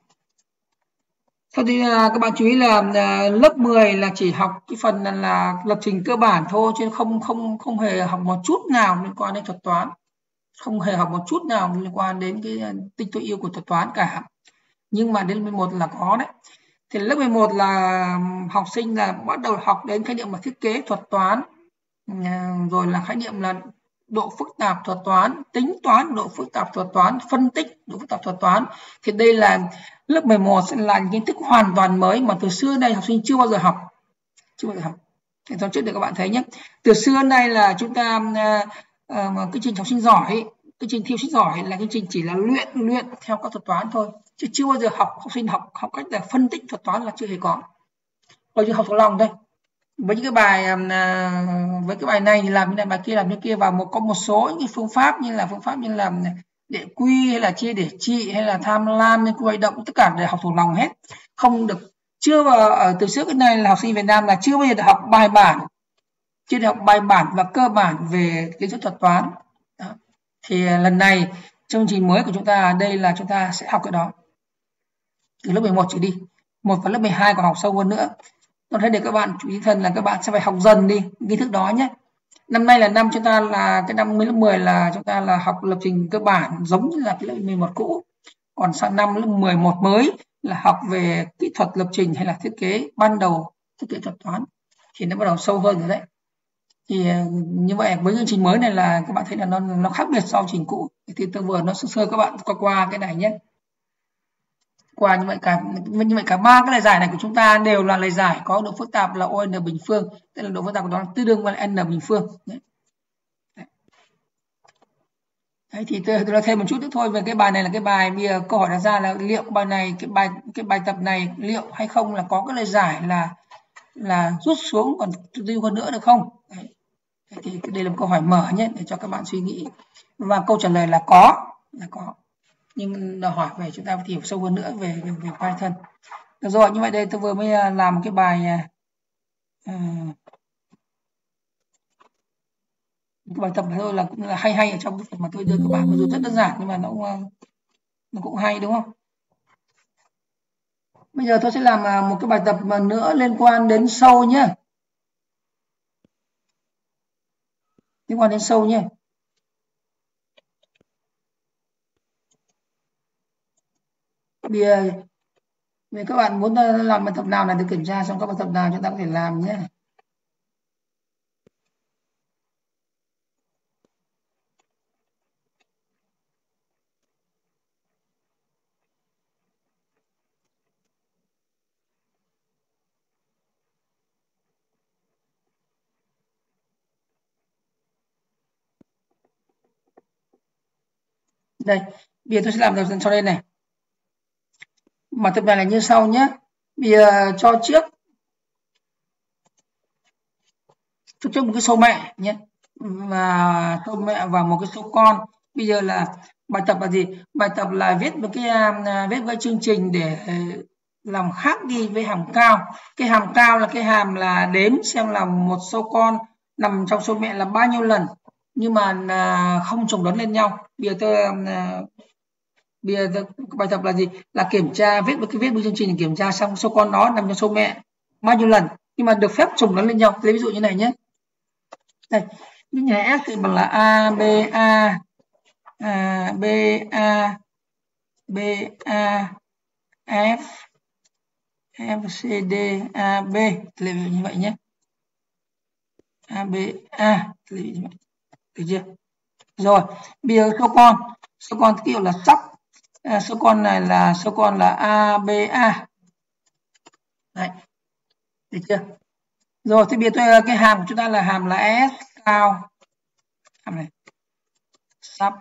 [SPEAKER 1] Thôi thì các bạn chú ý là lớp mười là chỉ học cái phần là lập trình cơ bản thôi, chứ không không không hề học một chút nào liên quan đến thuật toán, không hề học một chút nào liên quan đến cái tính tối ưu của thuật toán cả. Nhưng mà đến mười một là có đấy. Thì lớp mười một là học sinh là bắt đầu học đến khái niệm mà thiết kế thuật toán, rồi là khái niệm là độ phức tạp thuật toán, tính toán độ phức tạp thuật toán, phân tích độ phức tạp thuật toán. Thì đây là lớp mười một sẽ là kiến thức hoàn toàn mới mà từ xưa nay học sinh chưa bao giờ học, chưa bao giờ học. Thì trước để các bạn thấy nhé, từ xưa nay là chúng ta uh, cái trình học sinh giỏi, cái trình thi học sinh giỏi là cái trình chỉ là luyện luyện theo các thuật toán thôi, chứ chưa bao giờ học học sinh học học cách là phân tích thuật toán là chưa hề có. Bây giờ học thuộc lòng thôi. Với những cái bài với cái bài này thì làm như này, bài kia làm như kia, và một có một số những cái phương pháp như là phương pháp như là đệ quy hay là chia để trị hay là tham lam hay quy động, tất cả đều học thuộc lòng hết, không được. Chưa vào ở từ trước đến nay là học sinh Việt Nam là chưa bao giờ được học bài bản, chưa được học bài bản và cơ bản về kiến thức thuật toán. Đó. Thì lần này chương trình mới của chúng ta đây là chúng ta sẽ học cái đó từ lớp mười một trở đi, một và lớp mười hai còn học sâu hơn nữa. Tôi thấy để các bạn chú ý thân là các bạn sẽ phải học dần đi kiến thức đó nhé. Năm nay là năm chúng ta là cái năm lớp mười là chúng ta là học lập trình cơ bản giống như là cái lớp mười một cũ. Còn sang năm lớp mười một mới là học về kỹ thuật lập trình hay là thiết kế ban đầu, thiết kế thuật toán thì nó bắt đầu sâu hơn rồi đấy. Thì như vậy với chương trình mới này là các bạn thấy là nó nó khác biệt so với trình cũ. Thì tôi vừa nó sơ sơ các bạn qua qua cái này nhé. Qua như vậy cả như vậy cả ba cái lời giải này của chúng ta đều là lời giải có độ phức tạp là O N bình phương, tức là độ phức tạp của nó tương đương với n bình phương. Đấy. Đấy, thì tôi, tôi nói thêm một chút nữa thôi về cái bài này là cái bài bây giờ câu hỏi đặt ra là liệu bài này cái bài cái bài tập này liệu hay không là có cái lời giải là là rút xuống còn tư hơn nữa được không? Đấy. Thì đây là một câu hỏi mở nhé để cho các bạn suy nghĩ, và câu trả lời là có, là có. Nhưng đòi hỏi về chúng ta phải hiểu sâu hơn nữa về về, về Python. Được rồi, như vậy đây tôi vừa mới làm một cái bài uh, cái bài tập này thôi là cũng là hay hay ở trong cái phần mà tôi đưa các bạn, mặc dù rất đơn giản nhưng mà nó cũng, nó cũng hay đúng không? Bây giờ tôi sẽ làm một cái bài tập mà nữa liên quan đến sâu nhé. Liên quan đến sâu nhé. Bây giờ vì các bạn muốn làm bài tập nào này thì kiểm tra xong các bài tập nào chúng ta có thể làm nhé. Đây, bây giờ tôi sẽ làm dần dần sau đây này. Bài tập này là như sau nhé. Bây giờ cho trước cho trước một cái số mẹ nhé, và số mẹ và một cái số con. Bây giờ là bài tập là gì? Bài tập là viết một cái uh, viết với chương trình để uh, làm khác đi với hàm cao. Cái hàm cao là cái hàm là đếm xem là một số con nằm trong số mẹ là bao nhiêu lần, nhưng mà uh, không chồng lớn lên nhau. Bây giờ tôi uh, bây giờ tôi, bài tập là gì? Là kiểm tra viết một cái viết một chương trình để kiểm tra xong số con đó nằm trong số mẹ bao nhiêu lần, nhưng mà được phép chồng lớn lên nhau. Lấy ví dụ như này nhé. Đây, những nhà S thì bằng là A, B, A, à, B, A, B, A, F, F, C, D, A, B. Lấy ví dụ như vậy nhé. A, B, A. Lấy ví dụ như vậy. Được chưa? Rồi, bây giờ số con. Số con kiểu là sắp. À, số con này là số con là A, B, A. Đấy. Được chưa? Rồi, thì bây giờ tôi, cái hàm của chúng ta là hàm là S cao. Hàm này. Sắp.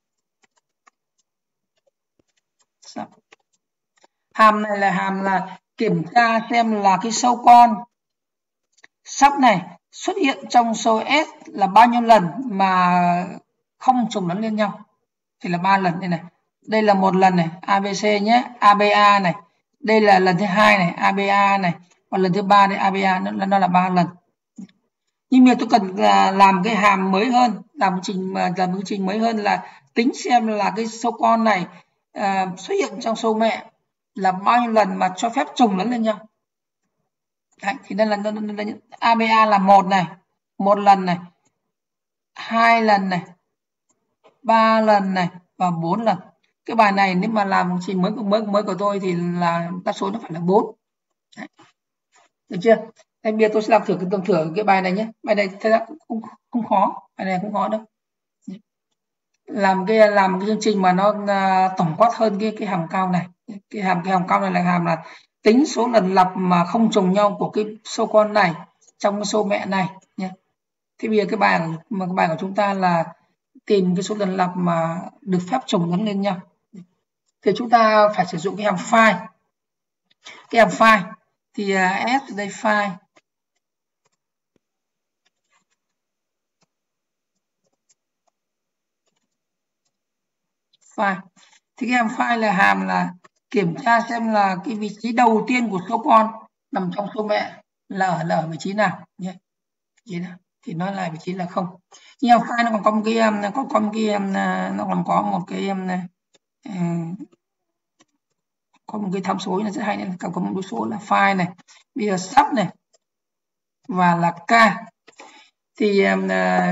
[SPEAKER 1] Sắp. Hàm này là hàm là kiểm tra xem là cái số con sắp này xuất hiện trong số S là bao nhiêu lần mà không chồng lớn lên nhau. Thì là ba lần đây này. Đây là một lần này, A B C nhé, A B A này. Đây là lần thứ hai này, A B A này. Và lần thứ ba đây A B A nó, nó là ba lần. Nhưng mà tôi cần làm cái hàm mới hơn, làm một trình làm một trình mới hơn là tính xem là cái số con này uh, xuất hiện trong số mẹ là bao nhiêu lần mà cho phép chồng lớn lên nhau. Đấy, thì đây là, là, là A B A là một này, một lần này, hai lần này, ba lần này và bốn lần. Cái bài này nếu mà làm trình mới mới mới của tôi thì là đáp số nó phải là bốn. Đấy. Được chưa? Bây giờ tôi sẽ làm thử cái tổng thử cái bài này nhé. Bài này thật ra cũng không, không khó, bài này không khó đâu. Làm cái làm cái chương trình mà nó uh, tổng quát hơn cái cái hàm cao này. Cái hàm cái hàm cao này là hàm là tính số lần lặp mà không trùng nhau của cái số con này trong cái số mẹ này nhé. Thì bây giờ cái bài mà cái bài của chúng ta là tìm cái số lần lặp mà được phép chồng lớn lên nhau. Thì chúng ta phải sử dụng cái hàm find. Cái hàm find thì uh, S đây find. Find. Thì cái hàm find là hàm là kiểm tra xem là cái vị trí đầu tiên của số con nằm trong số mẹ là ở là ở vị trí nào nhé. Vị trí nào? Thì nó là vị trí là không. Nhưng hàm find nó còn có một cái có có một cái nó còn có một cái um, có một cái tham số là rất hay này, có một đối số là find này, bây giờ sub này và là k. Thì um,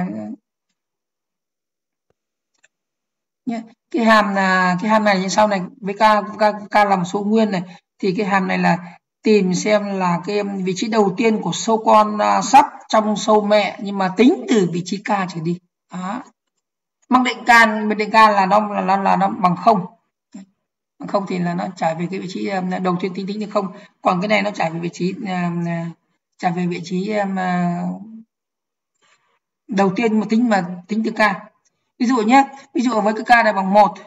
[SPEAKER 1] nhé, cái hàm là cái hàm này như sau này, với k k, k làm số nguyên này, thì cái hàm này là tìm xem là cái vị trí đầu tiên của số con uh, sắp trong số mẹ nhưng mà tính từ vị trí k trở đi. Đó. Mặc định k, mặc định k là nó là nó là nó bằng không. Bằng không thì là nó trả về cái vị trí um, đầu tiên tính tính như không. Còn cái này nó trả về vị trí um, trả về vị trí um, đầu tiên mà tính mà tính từ k. Ví dụ nhé, ví dụ với cái k này bằng một,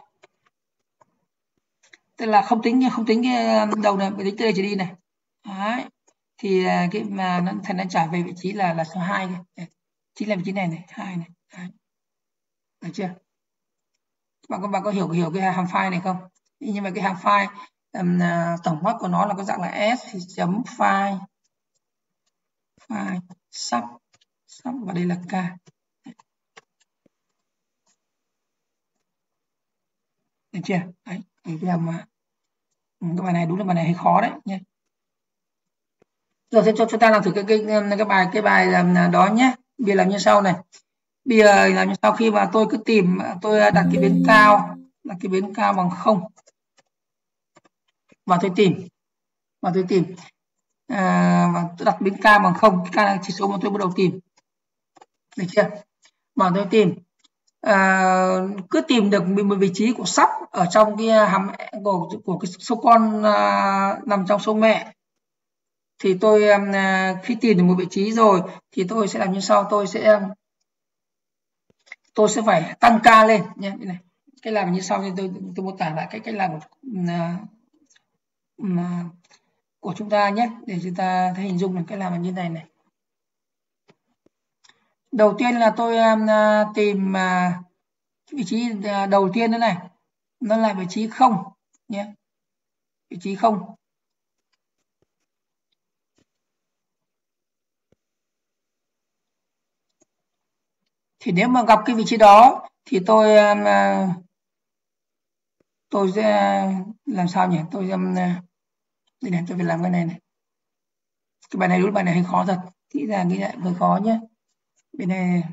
[SPEAKER 1] tức là không tính không tính cái đầu này, tính từ đây trở đi này. Đấy. Thì cái mà nó thành nó trả về vị trí là là số hai này. Chính là vị trí này này, hai này. Đấy. Được chưa? Bạn có bạn có hiểu hiểu cái hàm file này không? Nhưng mà cái hàm file um, tổng quát của nó là có dạng là s chấm file file sub sub và đây là k. Được chưa? Đấy, thì cái mà cái bài này đúng là bài này hơi khó đấy nhé. Rồi, thế cho chúng ta làm thử cái cái cái bài cái bài đó nhé. Bây giờ làm như sau này. Bây giờ làm như sau, khi mà tôi cứ tìm, tôi đặt cái biến cao, đặt cái biến cao bằng không và tôi tìm và tôi tìm à, và tôi đặt biến k bằng không, k là chỉ số mà tôi bắt đầu tìm, được chưa? Mà tôi tìm à, cứ tìm được một vị trí của sắp ở trong cái hàm của, của cái số con à, nằm trong số mẹ, thì tôi à, khi tìm được một vị trí rồi thì tôi sẽ làm như sau. Tôi sẽ tôi sẽ phải tăng k lên nhé. Này, cái làm như sau, thì tôi tôi mô tả lại cái cách làm của, à, của chúng ta nhé, để chúng ta thấy hình dung được cách làm như này này. Đầu tiên là tôi uh, tìm uh, vị trí uh, đầu tiên nữa này, nó là vị trí không nhé, vị trí không. Thì nếu mà gặp cái vị trí đó thì tôi uh, tôi sẽ làm sao nhỉ? Tôi um, đây này, tôi phải làm cái này này. Cái bài này đúng, bài này hơi khó thật, nghĩ ra nghĩ lại hơi khó nhé. Bên này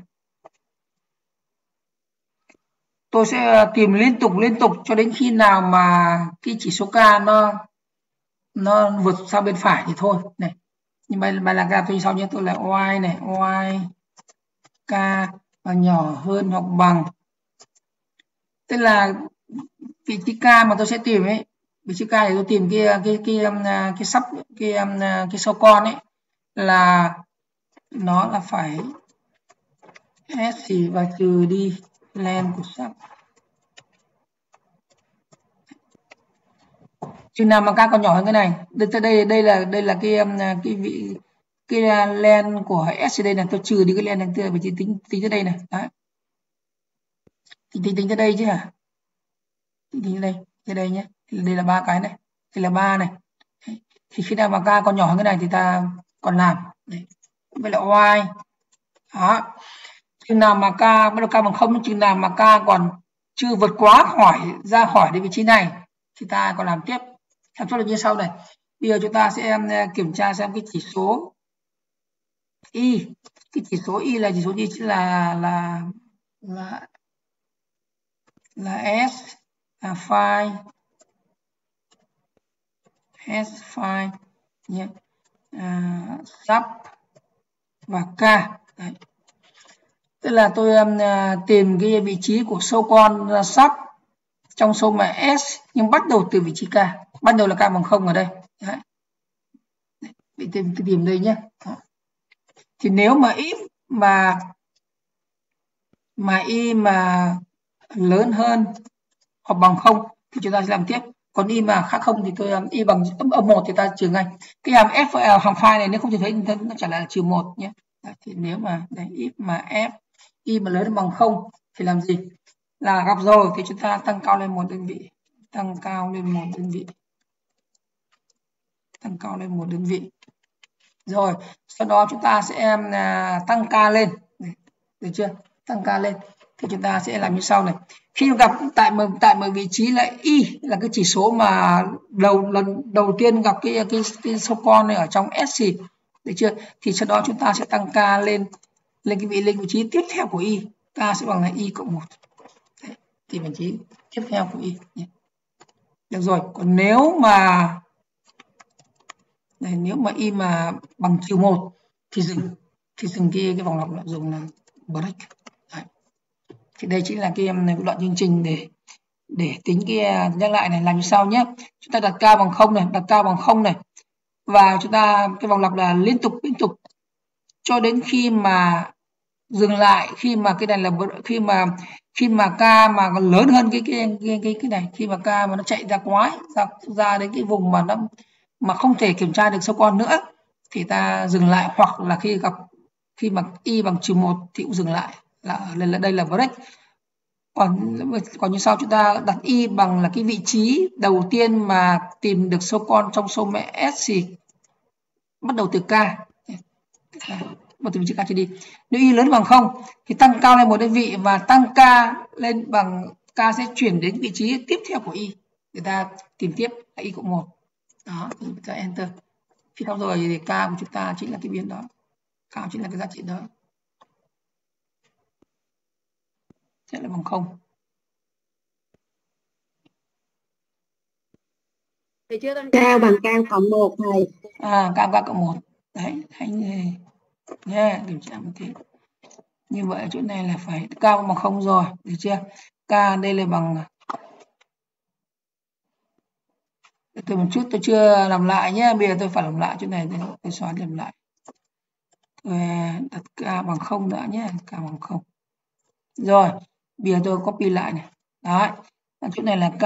[SPEAKER 1] tôi sẽ tìm liên tục liên tục cho đến khi nào mà cái chỉ số k nó nó vượt sang bên phải thì thôi này. Nhưng mà bài là k tôi sau nhé, tôi là y này, y k và nhỏ hơn hoặc bằng, tức là vị trí k mà tôi sẽ tìm ấy, vị trí k thì tôi tìm cái cái cái cái, cái sắp cái cái số con ấy là nó là phải s thì và trừ đi len của sắp. Chừng nào mà k còn nhỏ hơn cái này, đây đây đây là đây là cái cái vị cái len của s đây là tôi trừ đi cái len này, tức là tính tính tính tới đây này. Đấy. Tính tính tính tới đây chứ hả? Tính tính đây, tới đây nhé. Đây là ba cái này, đây là ba này. Thì khi nào mà k còn nhỏ hơn cái này thì ta còn làm. Đấy. Vậy là y. Đó. Chừng nào mà k bắt đầu k bằng không, chừng nào mà k còn chưa vượt quá khỏi ra khỏi đến vị trí này thì ta còn làm tiếp. Làm cho là như sau này. Bây giờ chúng ta sẽ kiểm tra xem cái chỉ số y, cái chỉ số y là chỉ số y là là là là s là phi s phi nhé, à, sub và k. Đấy. Tức là tôi um, tìm cái vị trí của số con uh, sub trong số mẹ s, nhưng bắt đầu từ vị trí k, bắt đầu là k bằng không ở đây. Đấy. Để tìm tìm đây nhé. Đó. Thì nếu mà y mà mà y mà lớn hơn hoặc bằng không thì chúng ta sẽ làm tiếp. Còn y mà khác không thì tôi y bằng âm một thì ta trừ ngay. Cái hàm f hàm phi này nếu không nhìn thấy nó trả lại là trừ một nhé. Đấy, thì nếu mà đây if mà f y mà lớn hơn bằng không thì làm gì? Là gặp rồi thì chúng ta tăng cao lên một đơn vị, tăng cao lên một đơn vị, tăng cao lên một đơn vị. Rồi sau đó chúng ta sẽ uh, tăng k lên, được chưa? Tăng k lên thì chúng ta sẽ làm như sau này. Khi gặp tại một tại một vị trí là y là cái chỉ số mà đầu lần đầu tiên gặp cái cái, cái số con này ở trong s, được chưa? Thì sau đó chúng ta sẽ tăng k lên lên cái vị lên vị trí tiếp theo của y, k sẽ bằng là y cộng một. Đấy, thì vị trí tiếp theo của y nhé. Được rồi. Còn nếu mà này, nếu mà y mà bằng trừ một thì dừng thì dừng cái cái vòng lặp lại dùng là break. Đấy. Thì đây chính là cái đoạn chương trình để để tính cái nhắc lại này, làm như sau nhé. Chúng ta đặt k bằng không này, đặt k bằng không này, và chúng ta cái vòng lặp là liên tục liên tục cho đến khi mà dừng lại, khi mà cái này là khi mà khi mà k mà còn lớn hơn cái cái cái cái cái này, khi mà k mà nó chạy ra quá ra ra đến cái vùng mà nó mà không thể kiểm tra được số con nữa thì ta dừng lại, hoặc là khi gặp khi mà y bằng trừ một thì cũng dừng lại, là là đây là break. Còn còn như sau, chúng ta đặt y bằng là cái vị trí đầu tiên mà tìm được số con trong số mẹ s thì bắt đầu từ k, bắt từ vị trí k trở đi. Nếu y lớn bằng không thì tăng cao lên một đơn vị và tăng k lên bằng k K sẽ chuyển đến vị trí tiếp theo của Y, người ta tìm tiếp là Y cộng một. Đó, thì ta enter. Khi xong rồi thì K của chúng ta chính là cái biến đó, K chính là cái giá trị đó, sẽ là bằng không.
[SPEAKER 2] Thầy chưa con cao bằng cao cộng một thầy.
[SPEAKER 1] À, cao cao cộng một. Đấy, thành nha, kiểm tra một tí. Như vậy chỗ này là phải cao bằng không rồi, được chưa? K đây là bằng, từ một chút tôi chưa làm lại nhé, bây giờ tôi phải làm lại chỗ này, tôi xóa làm lại. Tôi đặt K bằng không nữa nhé, K bằng không. Rồi, bây giờ tôi copy lại này. Đấy, chỗ này là K,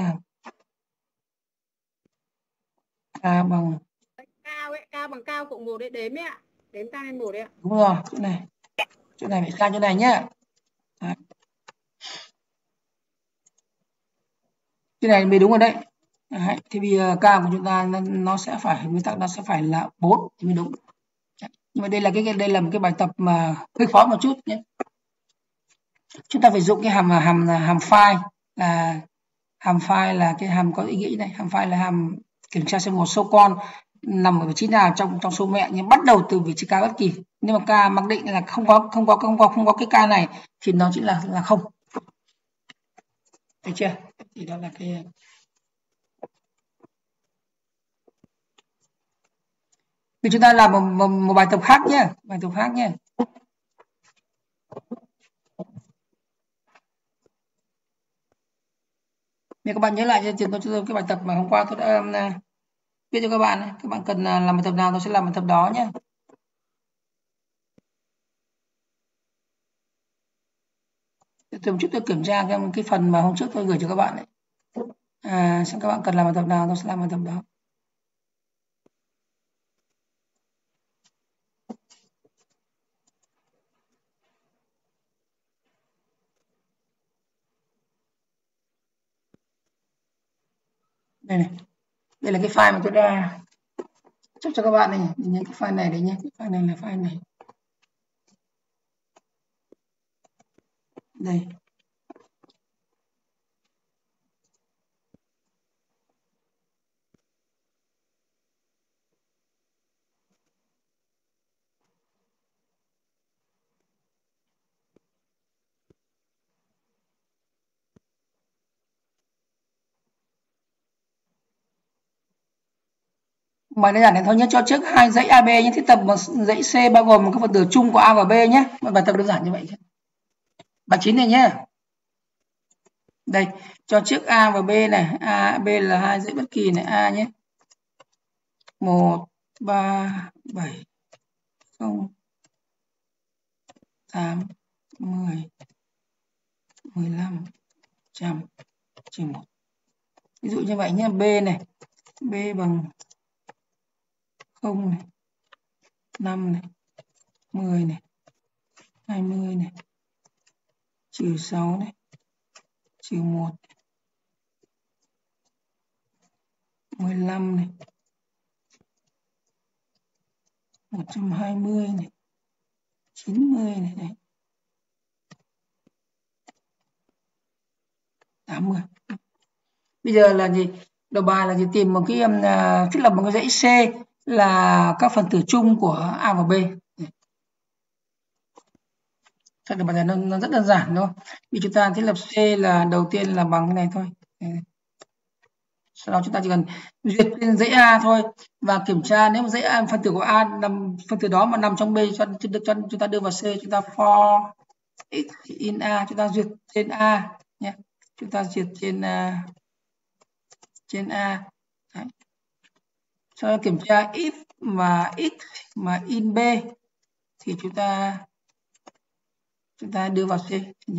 [SPEAKER 1] K bằng
[SPEAKER 2] Cao ấy, cao bằng cao cộng một đấy, đếm ấy ạ. Đếm cao lên một đấy ạ.
[SPEAKER 1] Đúng rồi, chỗ này. Chỗ này phải K chỗ này nhé. Đấy. Cái này mới đúng rồi đấy. Đấy. Thì bây giờ K của chúng ta nó, nó sẽ phải, nguyên tắc nó sẽ phải là bốn thì mới đúng. Đấy. Nhưng mà đây là cái đây là một cái bài tập mà hơi khó một chút nhé. Chúng ta phải dụng cái hàm hàm hàm file là hàm file là cái hàm có ý nghĩa này, hàm file là hàm kiểm tra xem một số con nằm ở vị trí nào trong trong số mẹ, nhưng bắt đầu từ vị trí K bất kỳ. Nhưng mà K mặc định là không có không có không có không có cái K này thì nó chỉ là là không. Được chưa? Thì đó là cái thì chúng ta làm một, một, một bài tập khác nhé, bài tập khác nhé. Nếu các bạn nhớ lại cho tôi cái bài tập mà hôm qua tôi đã um, viết cho các bạn, các bạn cần làm bài tập nào tôi sẽ làm bài tập đó nhé. Tôi một chút tôi kiểm tra cái, cái phần mà hôm trước tôi gửi cho các bạn ấy. À, xem các bạn cần làm bài tập nào tôi sẽ làm bài tập đó. Đây này, đây là cái file mà tôi đã chúc cho các bạn này, nhìn cái file này đấy nhé, cái file này là file này. Đây. Bài đơn giản này thôi nhé, cho trước hai dãy a bê nhé, thiết tập một dãy C bao gồm các phần tử chung của A và B nhé. Bài tập đơn giản như vậy. Bài chín này nhé. Đây, cho trước A và B này, A, B là hai dãy bất kỳ này, A nhé. một, ba, bảy, không, tám, mười, mười lăm, trăm, trừ một. Ví dụ như vậy nhé, B này, B bằng không này, năm này, mười này, hai mươi này, trừ sáu này, trừ một, mười lăm này, một trăm hai mươi này, chín mươi này, này. tám mươi. Bây giờ là gì? Đầu bài là gì? Tìm một cái uh, thiết lập một cái dãy C là các phần tử chung của A và B. Chắc là bài này nó, nó rất đơn giản thôi. Vì chúng ta thiết lập C là đầu tiên là bằng cái này thôi. Sau đó chúng ta chỉ cần duyệt trên dãy A thôi và kiểm tra nếu mà dãy A, phần tử của A nằm phần tử đó mà nằm trong B cho, cho, cho chúng ta đưa vào C, chúng ta for x in A, chúng ta duyệt trên A nhé. Chúng ta duyệt trên uh, trên A. Đấy. Sau đó kiểm tra if mà x mà in B thì chúng ta chúng ta đưa vào C nhé.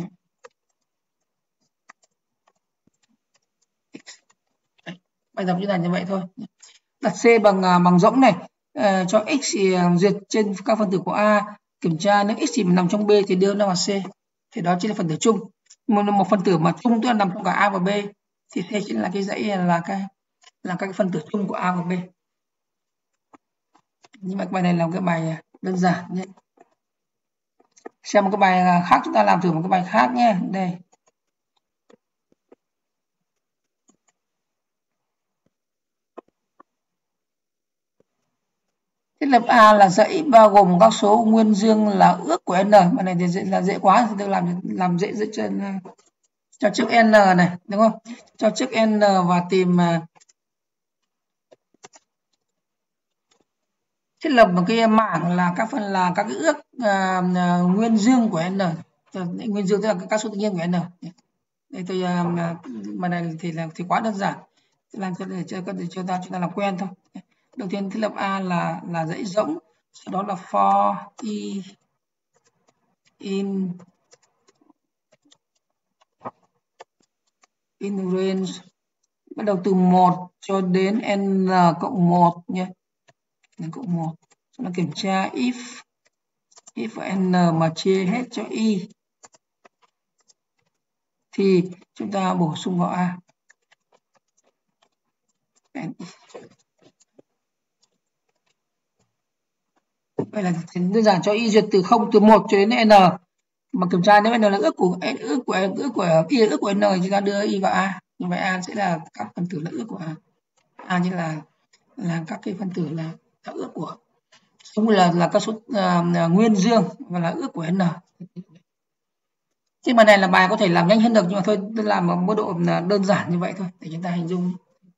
[SPEAKER 1] Bài tập như là như vậy thôi. Đặt C bằng bằng rỗng này, à, cho x thì duyệt trên các phần tử của A, kiểm tra nếu x thì nằm trong B thì đưa nó vào C, thì đó chính là phần tử chung. Một, một phần tử mà chung tức là nằm trong cả A và B thì C chính là cái dãy là cái là các phần tử chung của A và B. Nhưng mà bài này là một cái bài đơn giản nhé. Xem một cái bài khác, chúng ta làm thử một cái bài khác nhé. Đây. Thiết lập A là dãy bao gồm các số nguyên dương là ước của n. Mà này thì dễ, là dễ quá thì tôi làm làm dễ dễ cho, cho trước n này, đúng không? Cho trước n và tìm thiết lập một cái mảng là các phần là các cái ước uh, nguyên dương của n. Nguyên dương tức là các số tự nhiên của n. Đây tôi uh, mà này thì là thì quá đơn giản. Làm cho để cho để cho ta chúng ta làm quen thôi. Đầu tiên thiết lập A là là dãy rỗng, sau đó là for i in in range bắt đầu từ một cho đến n cộng một nhé, n cộng một. Sau đó kiểm tra if if n mà chia hết cho y thì chúng ta bổ sung vào A. Vậy là đơn giản cho y duyệt từ không từ một cho đến n, mà kiểm tra nếu n là ước của ước của ước của y là ước của n thì chúng ta đưa y vào A. Như vậy A sẽ là các phần tử là ước của A. A như là là các cái phân tử là các ước của cũng là là các số uh, nguyên dương và là ước của n. Trên bài này là bài có thể làm nhanh hơn được, nhưng mà thôi tôi làm ở mức độ đơn giản như vậy thôi để chúng ta hình dung.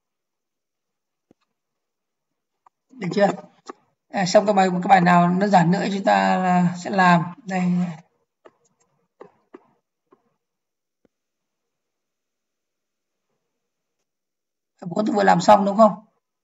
[SPEAKER 1] Được chưa? À, xong cái bài cái bài nào đơn giản nữa chúng ta sẽ làm đây. Bốn tôi vừa làm xong đúng không?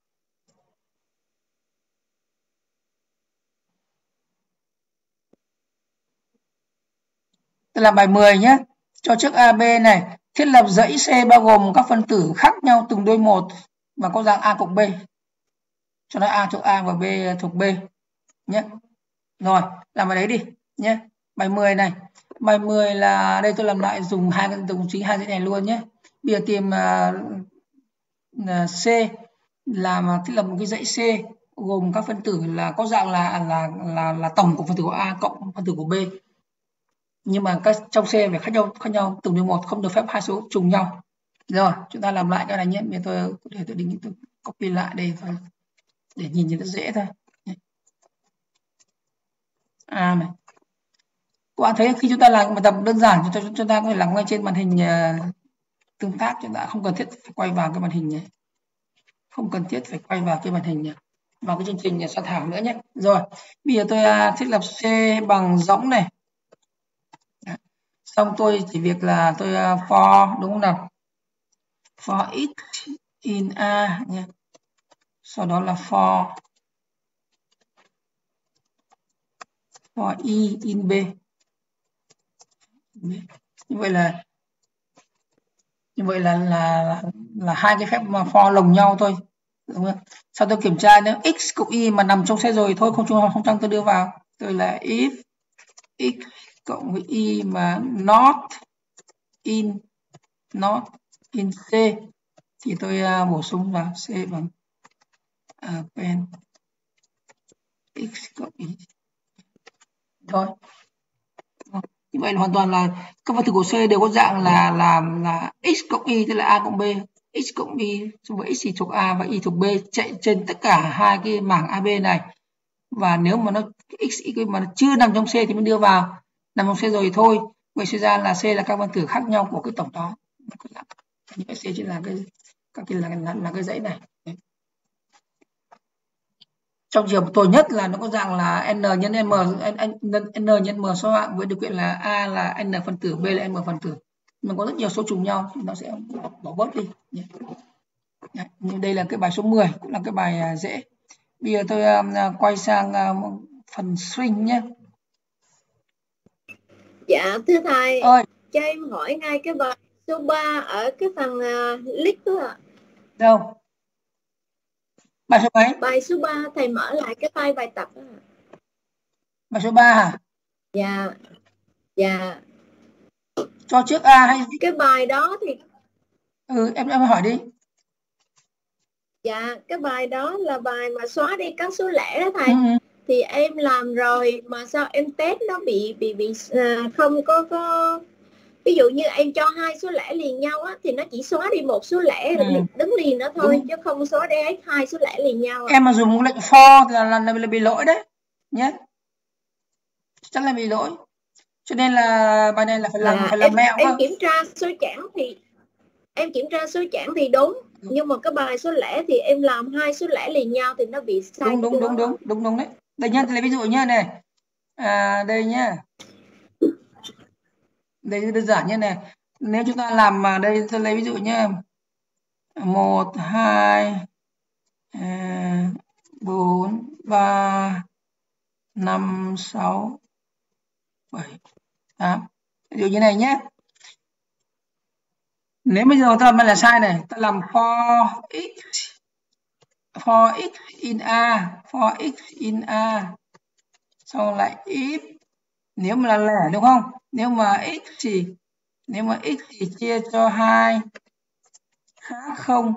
[SPEAKER 1] Tôi làm bài mười nhé. Cho trước a bê này, thiết lập dãy C bao gồm các phân tử khác nhau từng đôi một và có dạng A cộng B. Cho nó A thuộc A và B thuộc B nhé. Rồi, làm bài đấy đi nhé. Bài mười này. Bài mười là đây tôi làm lại dùng hai cái dùng chính hai dãy này luôn nhé. Bây giờ tìm uh, C làm thiết lập một cái dãy C gồm các phân tử là có dạng là là là là tổng của phân tử của A cộng phân tử của B. Nhưng mà các trong C phải khác nhau khác nhau từng đôi một, không được phép hai số trùng nhau. Rồi, chúng ta làm lại cái này nhé. Bây giờ tôi để tôi định tôi copy lại đây thôi để nhìn cho nó dễ thôi. A này. Các bạn thấy khi chúng ta làm bài tập đơn giản chúng ta chúng ta có thể làm ngay trên màn hình uh, tương tác, chúng ta không cần thiết phải quay vào cái màn hình này. Không cần thiết phải quay vào cái màn hình này, vào cái chương trình soạn thảo nữa nhé. Rồi, bây giờ tôi uh, thiết lập C bằng rỗng này. Xong tôi chỉ việc là tôi uh, for đúng không nào? For x in A nhé. Sau đó là for for y in B. Như vậy là như vậy là là là, là hai cái phép mà for lồng nhau thôi, đúng không? Sau tôi kiểm tra nếu x cộng y mà nằm trong C rồi thôi không chung không tăng tôi đưa vào. Tôi là if x cộng với y mà not in not in C thì tôi uh, bổ sung vào C bằng uh, pen x cộng y. Thôi. Như vậy là hoàn toàn là các phân tử của C đều có dạng là là là x cộng y, tức là A cộng B. X cộng y với x thuộc A và y thuộc B chạy trên tất cả hai cái mảng a bê này. Và nếu mà nó x mà nó chưa nằm trong C thì mới đưa vào, nằm trong C rồi thì thôi. Vậy suy ra là C là các phân tử khác nhau của cái tổng đó. Như vậy C chỉ là cái các cái là, là, là cái dãy này. Trong trường hợp tồi nhất là nó có dạng là n nhân m, n, n nhân m số hạng với điều kiện là A là n phân tử, B là m phân tử. Mình có rất nhiều số trùng nhau thì nó sẽ bỏ bớt đi. Nhưng đây là cái bài số mười, cũng là cái bài dễ. Bây giờ tôi uh, quay sang uh, phần string nhé.
[SPEAKER 2] Dạ thưa thầy,
[SPEAKER 1] ơi
[SPEAKER 2] cho em hỏi ngay cái bài số ba ở cái phần uh, list đó ạ.
[SPEAKER 1] Đâu? Bài số mấy?
[SPEAKER 2] Bài số ba, thầy mở lại cái file bài tập đó.
[SPEAKER 1] Bài số ba hả?
[SPEAKER 2] Dạ. Dạ.
[SPEAKER 1] Cho trước A hay
[SPEAKER 2] cái bài đó thì
[SPEAKER 1] Ừ, em em hỏi đi.
[SPEAKER 2] Dạ, cái bài đó là bài mà xóa đi các số lẻ đó thầy.
[SPEAKER 1] Ừ.
[SPEAKER 2] Thì em làm rồi mà sao em test nó bị bị bị uh, không có có ví dụ như em cho hai số lẻ liền nhau á, thì nó chỉ xóa đi một số lẻ
[SPEAKER 1] Ừ.
[SPEAKER 2] đứng liền đó thôi.
[SPEAKER 1] Đúng.
[SPEAKER 2] Chứ không xóa đi hai số lẻ liền nhau.
[SPEAKER 1] Em mà dùng lệnh for là, là, là, là bị lỗi đấy nhé, chắc là bị lỗi. Cho nên là bài này là phải làm
[SPEAKER 2] à,
[SPEAKER 1] phải làm
[SPEAKER 2] em,
[SPEAKER 1] mẹo
[SPEAKER 2] em
[SPEAKER 1] cơ.
[SPEAKER 2] kiểm tra số chẵn thì em kiểm tra số chẵn thì đúng, đúng, nhưng mà cái bài số lẻ thì em làm hai số lẻ liền nhau thì nó bị sai.
[SPEAKER 1] Đúng đúng đúng đúng đúng đúng đấy. Đây nhá, lấy ví dụ nhá này, à, đây nhá, đây đơn giản như này, nếu chúng ta làm mà đây tôi lấy ví dụ nhá, một hai bốn ba năm sáu bảy tám, ví dụ như này nhé. Nếu bây giờ ta làm là sai này, ta làm for x for x in a for x in a sau lại if, nếu mà là lẻ đúng không, nếu mà x thì nếu mà x thì chia cho hai khác không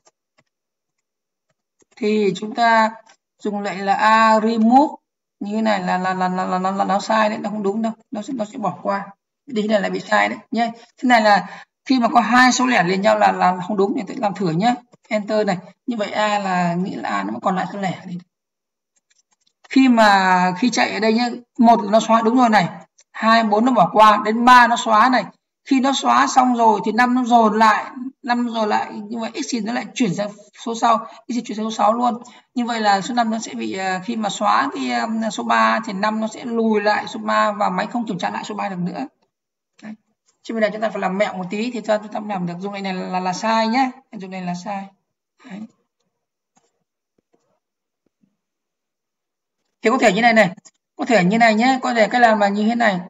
[SPEAKER 1] thì chúng ta dùng lệnh là a remove như thế này là là là là, là, là, là nó sai đấy, nó không đúng đâu, nó sẽ nó sẽ bỏ qua, đi này là bị sai đấy nhé. Thế này là khi mà có hai số lẻ liền nhau là là không đúng, thì tôi làm thử nhé, enter này, như vậy a là nghĩa là a nó còn lại số lẻ đi. Khi mà khi chạy ở đây nhé, một là nó xóa đúng rồi này, hai bốn nó bỏ qua, đến ba nó xóa này, khi nó xóa xong rồi thì năm nó dồn lại, năm dồn lại, như vậy x thì nó lại chuyển sang số sau, x thì chuyển sang số sáu luôn. Như vậy là số năm nó sẽ bị, khi mà xóa cái số ba thì năm nó sẽ lùi lại số ba và máy không kiểm tra lại số ba được nữa. Đấy. Chứ bây giờ chúng ta phải làm mẹo một tí thì cho chúng ta làm được. Dùng này là là, là sai nhé, dùng này là sai. Đấy. Thì có thể như này này, có thể như này nhé, có thể cái làm là như thế này.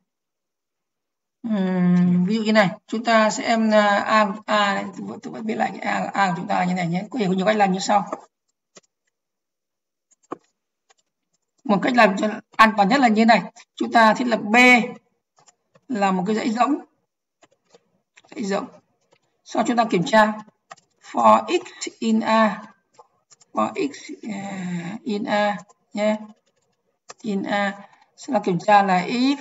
[SPEAKER 1] Uhm, ví dụ như này, chúng ta sẽ em a a này, tôi vẫn viết lại cái a a của chúng ta là như này nhé. Có thể có nhiều cách làm như sau. Một cách làm cho an toàn nhất là như này, chúng ta thiết lập b là một cái dãy rỗng, dãy rỗng. Sau chúng ta kiểm tra for x in a, for x uh, in a nhé, in a. Sau đó kiểm tra là if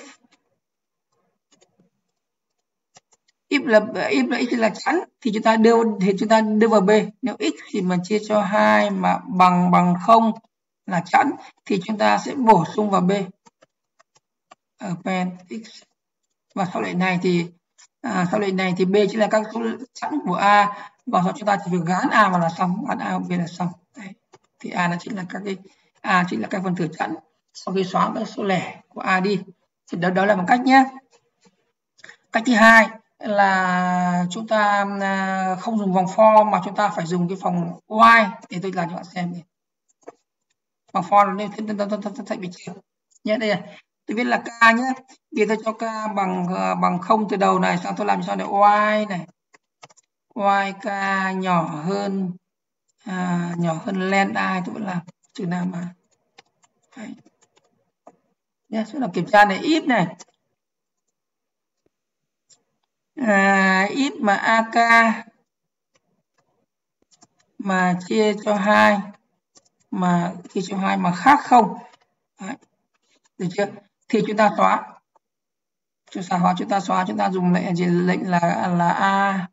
[SPEAKER 1] if là if là x là chẵn thì chúng ta đưa thì chúng ta đưa vào b. Nếu x thì mà chia cho hai mà bằng bằng không là chẵn thì chúng ta sẽ bổ sung vào b ở pen x. Và sau lệnh này thì à, sau lệnh này thì b chính là các số chẵn của a, và sau chúng ta chỉ việc gán a vào là xong, gán a vào b là xong. Đấy. Thì a nó chính là các cái a chính là các phần tử chẵn sau khi xóa các số lẻ của a đi. Thì đó đó là một cách nhé. Cách thứ hai là chúng ta không dùng vòng for mà chúng ta phải dùng cái vòng while, để tôi làm cho bạn xem này. Vòng for nên thay bị chưa nhé, đây này, tôi viết là k nhé, bây giờ tôi cho k bằng bằng không từ đầu này, xong tôi làm sao để y này, y k nhỏ hơn à, nhỏ hơn len i, tôi vẫn làm chữ nào mà đấy nhé. Số là kiểm tra này, if này, à, if mà ak mà chia cho hai mà chia cho hai mà khác không, đấy. Được chưa, thì chúng ta xóa, chúng ta xóa chúng ta xóa chúng ta dùng lệnh gì, lệnh là là a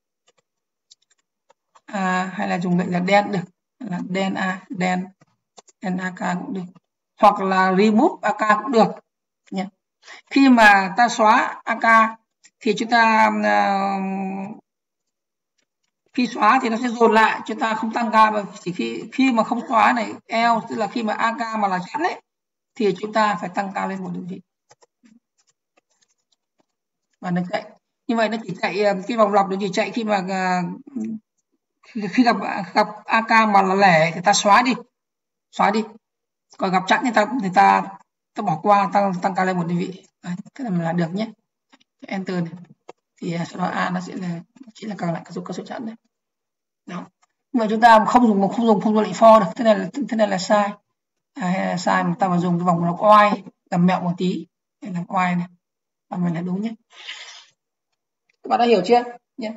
[SPEAKER 1] a hay là dùng lệnh là đen được, là đen a đen đen ak cũng được, hoặc là remove ak cũng được nhé. Khi mà ta xóa ak thì chúng ta uh, khi xóa thì nó sẽ dồn lại, chúng ta không tăng k, mà chỉ khi khi mà không xóa này else, tức là khi mà ak mà là chẵn đấy thì chúng ta phải tăng k lên một đơn vị và nó chạy. Như vậy nó chỉ chạy cái vòng lặp, nó chỉ chạy khi mà khi gặp gặp ak mà là lẻ thì ta xóa đi xóa đi, còn gặp chẵn thì ta thì ta ta bỏ qua, tăng tăng k lên một đơn vị. Đấy, cái này mình làm được nhé. Enter này thì sau đó a nó sẽ là chỉ là còn lại các số các số chẵn đấy. Đó. Nhưng mà chúng ta không dùng không dùng không dùng lệnh for được, thế này là thế này là sai. À, hay là sai mà ta mà dùng cái vòng là oai, làm mẹo một tí để làm oai này, và mình là đúng nhé. Các bạn đã hiểu chưa nhé?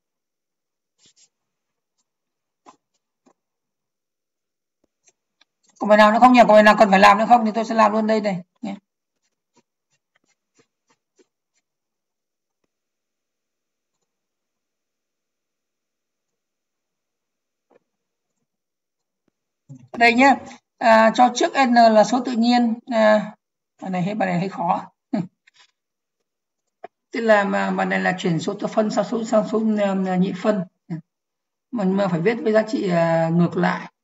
[SPEAKER 1] Có bài nào nữa không nhỉ? Có bài nào cần phải làm nữa không thì tôi sẽ làm luôn đây này nhé. Đây nhé, à, cho trước n là số tự nhiên. À, bài này hay bài này hơi khó. Tức là mà bài này là chuyển số thập phân sang số sang số nhị phân, mình mà phải viết với giá trị uh, ngược lại.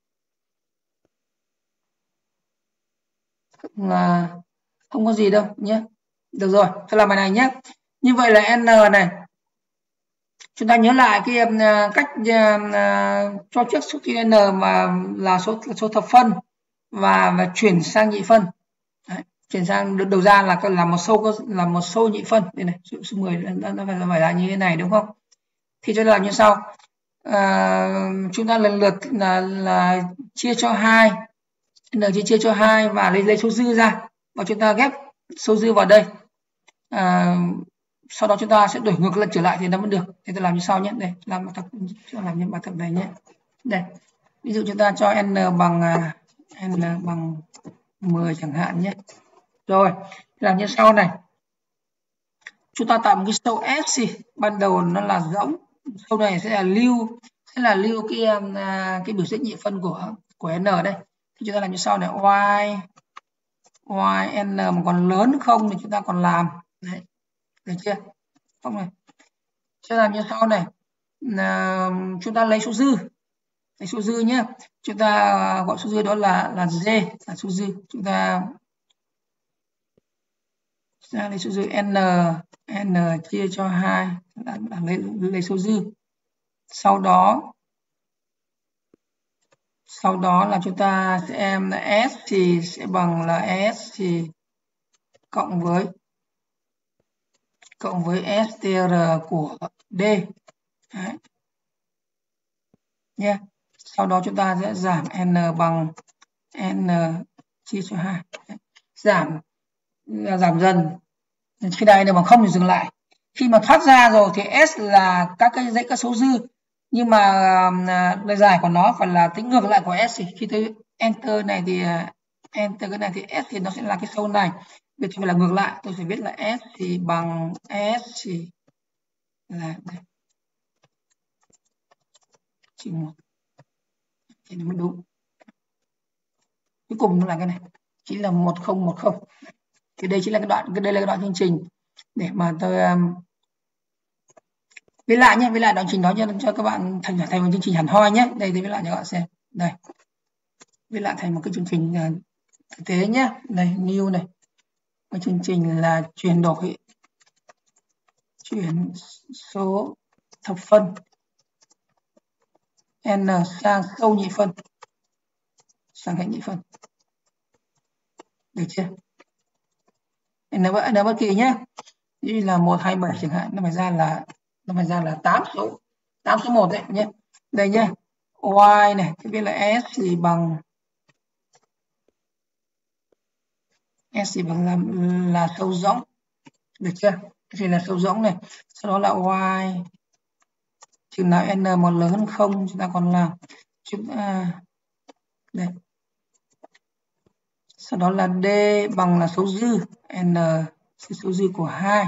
[SPEAKER 1] Là không có gì đâu nhé. Được rồi, tôi làm bài này nhé. Như vậy là n này, chúng ta nhớ lại cái uh, cách uh, cho trước số tự nhiên n mà là số số thập phân và và chuyển sang nhị phân. Đấy, chuyển sang đầu ra là là một số là một số nhị phân. Đây này, số, số mười nó phải phải là như thế này đúng không? Thì chúng ta làm như sau. À, chúng ta lần lượt là, là chia cho hai, n chia chia cho hai và lấy lấy số dư ra và chúng ta ghép số dư vào đây. À, sau đó chúng ta sẽ đổi ngược lại trở lại thì nó mới được. Thì tôi làm như sau nhé. Đây, làm bài tập làm những bài tập này nhé. Đây, ví dụ chúng ta cho n bằng n bằng mười chẳng hạn nhé. Rồi, làm như sau này. Chúng ta tạo một cái sâu S gì, ban đầu nó là rỗng, sâu này sẽ là lưu, sẽ là lưu cái cái biểu diễn nhị phân của của n đây. Thì chúng ta làm như sau này, y y n mà còn lớn không thì chúng ta còn làm. Đấy. Được chưa? Không này. Sẽ làm như sau này. À, chúng ta lấy số dư. Lấy số dư nhé. Chúng ta gọi số dư đó là là g, là số dư. Chúng ta ra lấy số dư n n chia cho hai là, là lấy lấy số dư. Sau đó sau đó là chúng ta sẽ em là s thì sẽ bằng là s thì cộng với cộng với str của d. Đấy. Nhé. Sau đó chúng ta sẽ giảm n bằng n chia cho hai. Đấy. Giảm giảm dần. Khi này nếu mà không thì dừng lại. Khi mà thoát ra rồi thì S là các cái dãy các số dư, nhưng mà lời giải của nó phải là tính ngược lại của S. Khi tôi enter này thì enter cái này thì S thì nó sẽ là cái số này. Bây giờ phải là ngược lại, tôi phải viết là S thì bằng S thì là đây. Chỉ một thì nó mới đúng. Cuối cùng nó là cái này, chỉ là một không một không. Thì đây chính là cái đoạn cái đây là cái đoạn chương trình để mà tôi um, viết lại nhé, viết lại đoạn trình đó cho cho các bạn thành thành một chương trình hẳn hoi nhé. Đây thì viết lại cho các bạn xem. Đây, viết lại thành một cái chương trình uh, thực tế nhé. Đây, new này, cái chương trình là chuyển đổi chuyển số thập phân n sang sâu nhị phân, sang hệ nhị phân. Được chưa? N bất, n bất kỳ nhé. Như là một hai bảy chẳng hạn, nó phải ra là nó phải ra là tám số tám số một đấy nhé. Đây nhé. Y này, thì viết là S thì bằng S thì bằng là, là sâu rỗng. Được chưa? Thì là sâu rỗng này. Sau đó là Y chừng nào n mà lớn hơn không chúng ta còn làm chúng ta đây. Sau đó là D bằng là số dư, n số dư của hai.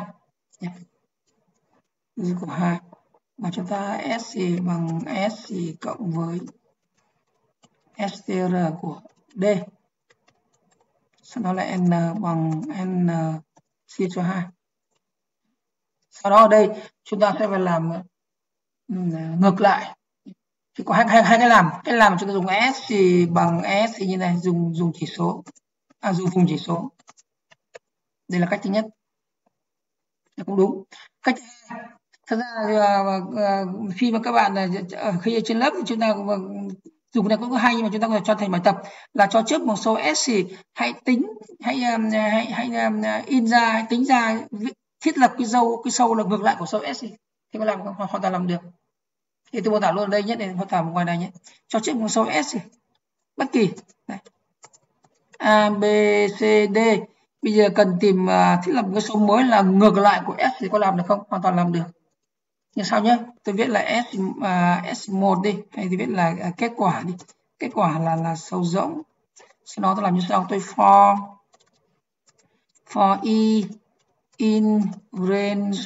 [SPEAKER 1] Dư của hai. Và chúng ta S thì bằng S thì cộng với str của D. Sau đó là n bằng n chia cho hai. Sau đó ở đây chúng ta sẽ phải làm ngược lại. Thì có hai, hai, hai cái làm. Cái làm chúng ta dùng S thì bằng S thì như này, dùng dùng chỉ số. À, dùng vùng chỉ số. Đây là cách thứ nhất. Nó cũng đúng. Cách thứ hai, thật ra uh, khi mà các bạn uh, khi trên lớp chúng ta dùng này cũng có hay, nhưng mà chúng ta có thể cho thành bài tập là cho trước một số S thì hãy tính hãy um, hãy hãy um, in ra, hãy tính ra thiết lập cái dâu cái sâu là ngược lại của số S thì thì có làm hoàn toàn làm được. Thì tôi mô tả luôn ở đây nhé, để mô tả ngoài này nhé. Cho trước một số S thì bất kỳ này. A, B, C, D. Bây giờ cần tìm uh, thiết lập một cái số mới là ngược lại của S thì có làm được không? Hoàn toàn làm được. Như sau nhé, tôi viết là S uh, S một đi, hay thì viết là uh, kết quả đi. Kết quả là là sâu rỗng. Sau đó tôi làm như sau, tôi for for E in range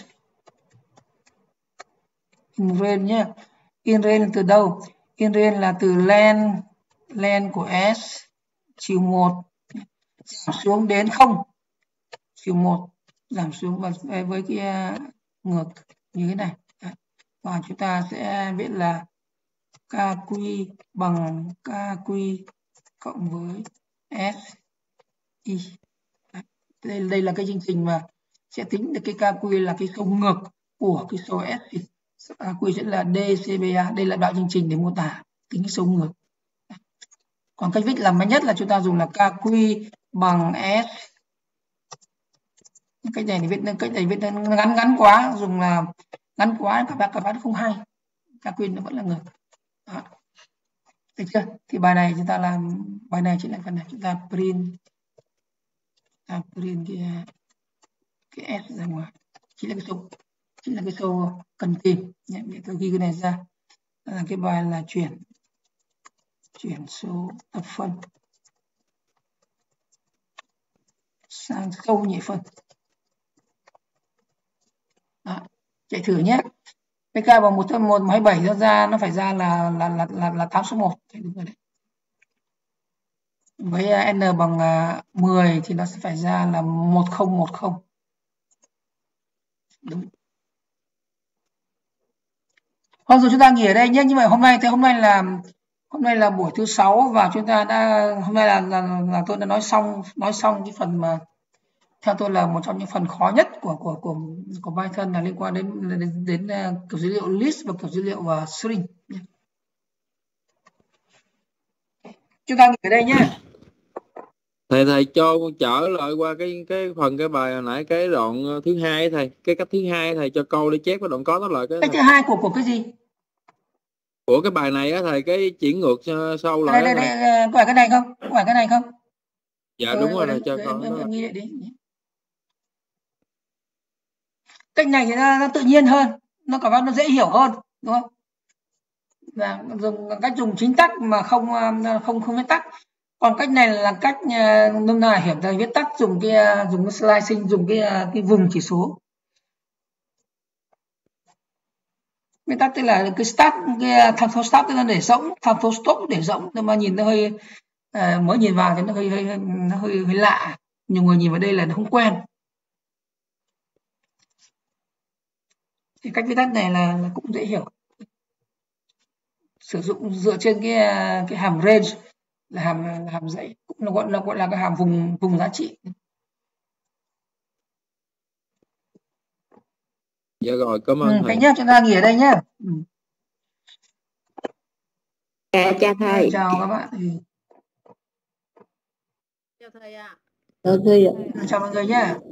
[SPEAKER 1] in range nhé. In range từ đâu? In range là từ len len của S trừ một giảm xuống đến không, trừ một giảm xuống và với cái ngược như thế này. Và chúng ta sẽ viết là kq bằng kq cộng với S i. Đây, đây là cái chương trình mà sẽ tính được cái kq là cái số ngược của cái số S. Kq sẽ là dCBA. Đây là đoạn chương trình để mô tả tính số ngược. Còn cách viết làm nhanh nhất là chúng ta dùng là kq bằng S. Cách này thì viết cách này viết ngắn ngắn quá, dùng là ngắn quá các bạn các bạn không hay. Kq nó vẫn là ngược. Đó. Được chưa? Thì bài này chúng ta làm bài này chính là phần này chúng ta print ta print cái cái S ra ngoài, chính là cái số chính là cái số cần tìm. Để tôi ghi cái này ra là cái bài là chuyển chuyển số thập phân sang câu nhị phân. Đó. Chạy thử nhé. pê ca bằng một trăm một mươi bảy nó ra nó phải ra là là là là, là tám số một. Đúng rồi đấy. Với n bằng mười thì nó sẽ phải ra là một không một không. Đúng. Hôm rồi chúng ta nghỉ ở đây nhé. Nhưng mà hôm nay thì hôm nay là hôm nay là buổi thứ sáu và chúng ta đã hôm nay là, là là tôi đã nói xong nói xong cái phần mà theo tôi là một trong những phần khó nhất của của của của Python là liên quan đến đến, đến, đến uh, kiểu dữ liệu list và kiểu dữ liệu và uh, string. Chúng ta nghỉ ở đây nhé.
[SPEAKER 3] Thầy thầy cho trở lại qua cái cái phần cái bài hồi nãy cái đoạn thứ hai thầy, cái cách thứ hai thầy cho câu để chép cái đoạn có đó lại cái.
[SPEAKER 1] Cách thứ hai của của cái gì?
[SPEAKER 3] Của cái bài này á thầy, cái chuyển ngược sâu lại.
[SPEAKER 1] Đây đây đây, có phải cái này không? Có phải cái này không?
[SPEAKER 3] Dạ ừ, đúng rồi thầy, cho con
[SPEAKER 1] em, em, em đi. Cách này thì nó, nó tự nhiên hơn, nó cảm giác nó dễ hiểu hơn, đúng không? Và dùng cách dùng chính tắc mà không không không viết tắc. Còn cách này là cách nôm na hiểu thầy viết tắc dùng cái dùng cái slicing, dùng cái cái vùng chỉ số. Viết tắc tức là cái start, cái thằng số start tức là để rỗng, thằng số stop để rỗng, nhưng mà nhìn nó hơi à, mới nhìn vào thì nó hơi hơi nó hơi hơi lạ. Nhiều người nhìn vào đây là nó không quen. Thì cách viết tắt này là, là cũng dễ hiểu, sử dụng dựa trên cái cái hàm range là hàm là hàm dãy, cũng là gọi là gọi là cái hàm vùng vùng giá trị.
[SPEAKER 3] Dạ rồi, cảm ơn
[SPEAKER 1] ừ,
[SPEAKER 3] thầy.
[SPEAKER 1] Cái nhá, chúng ta nghỉ ở đây nhá. Ừ.
[SPEAKER 2] À, chào thầy.
[SPEAKER 1] Chào các bạn. Ừ.
[SPEAKER 2] Chào thầy ạ. À. Chào thầy ạ.
[SPEAKER 1] Chào mọi người nhé.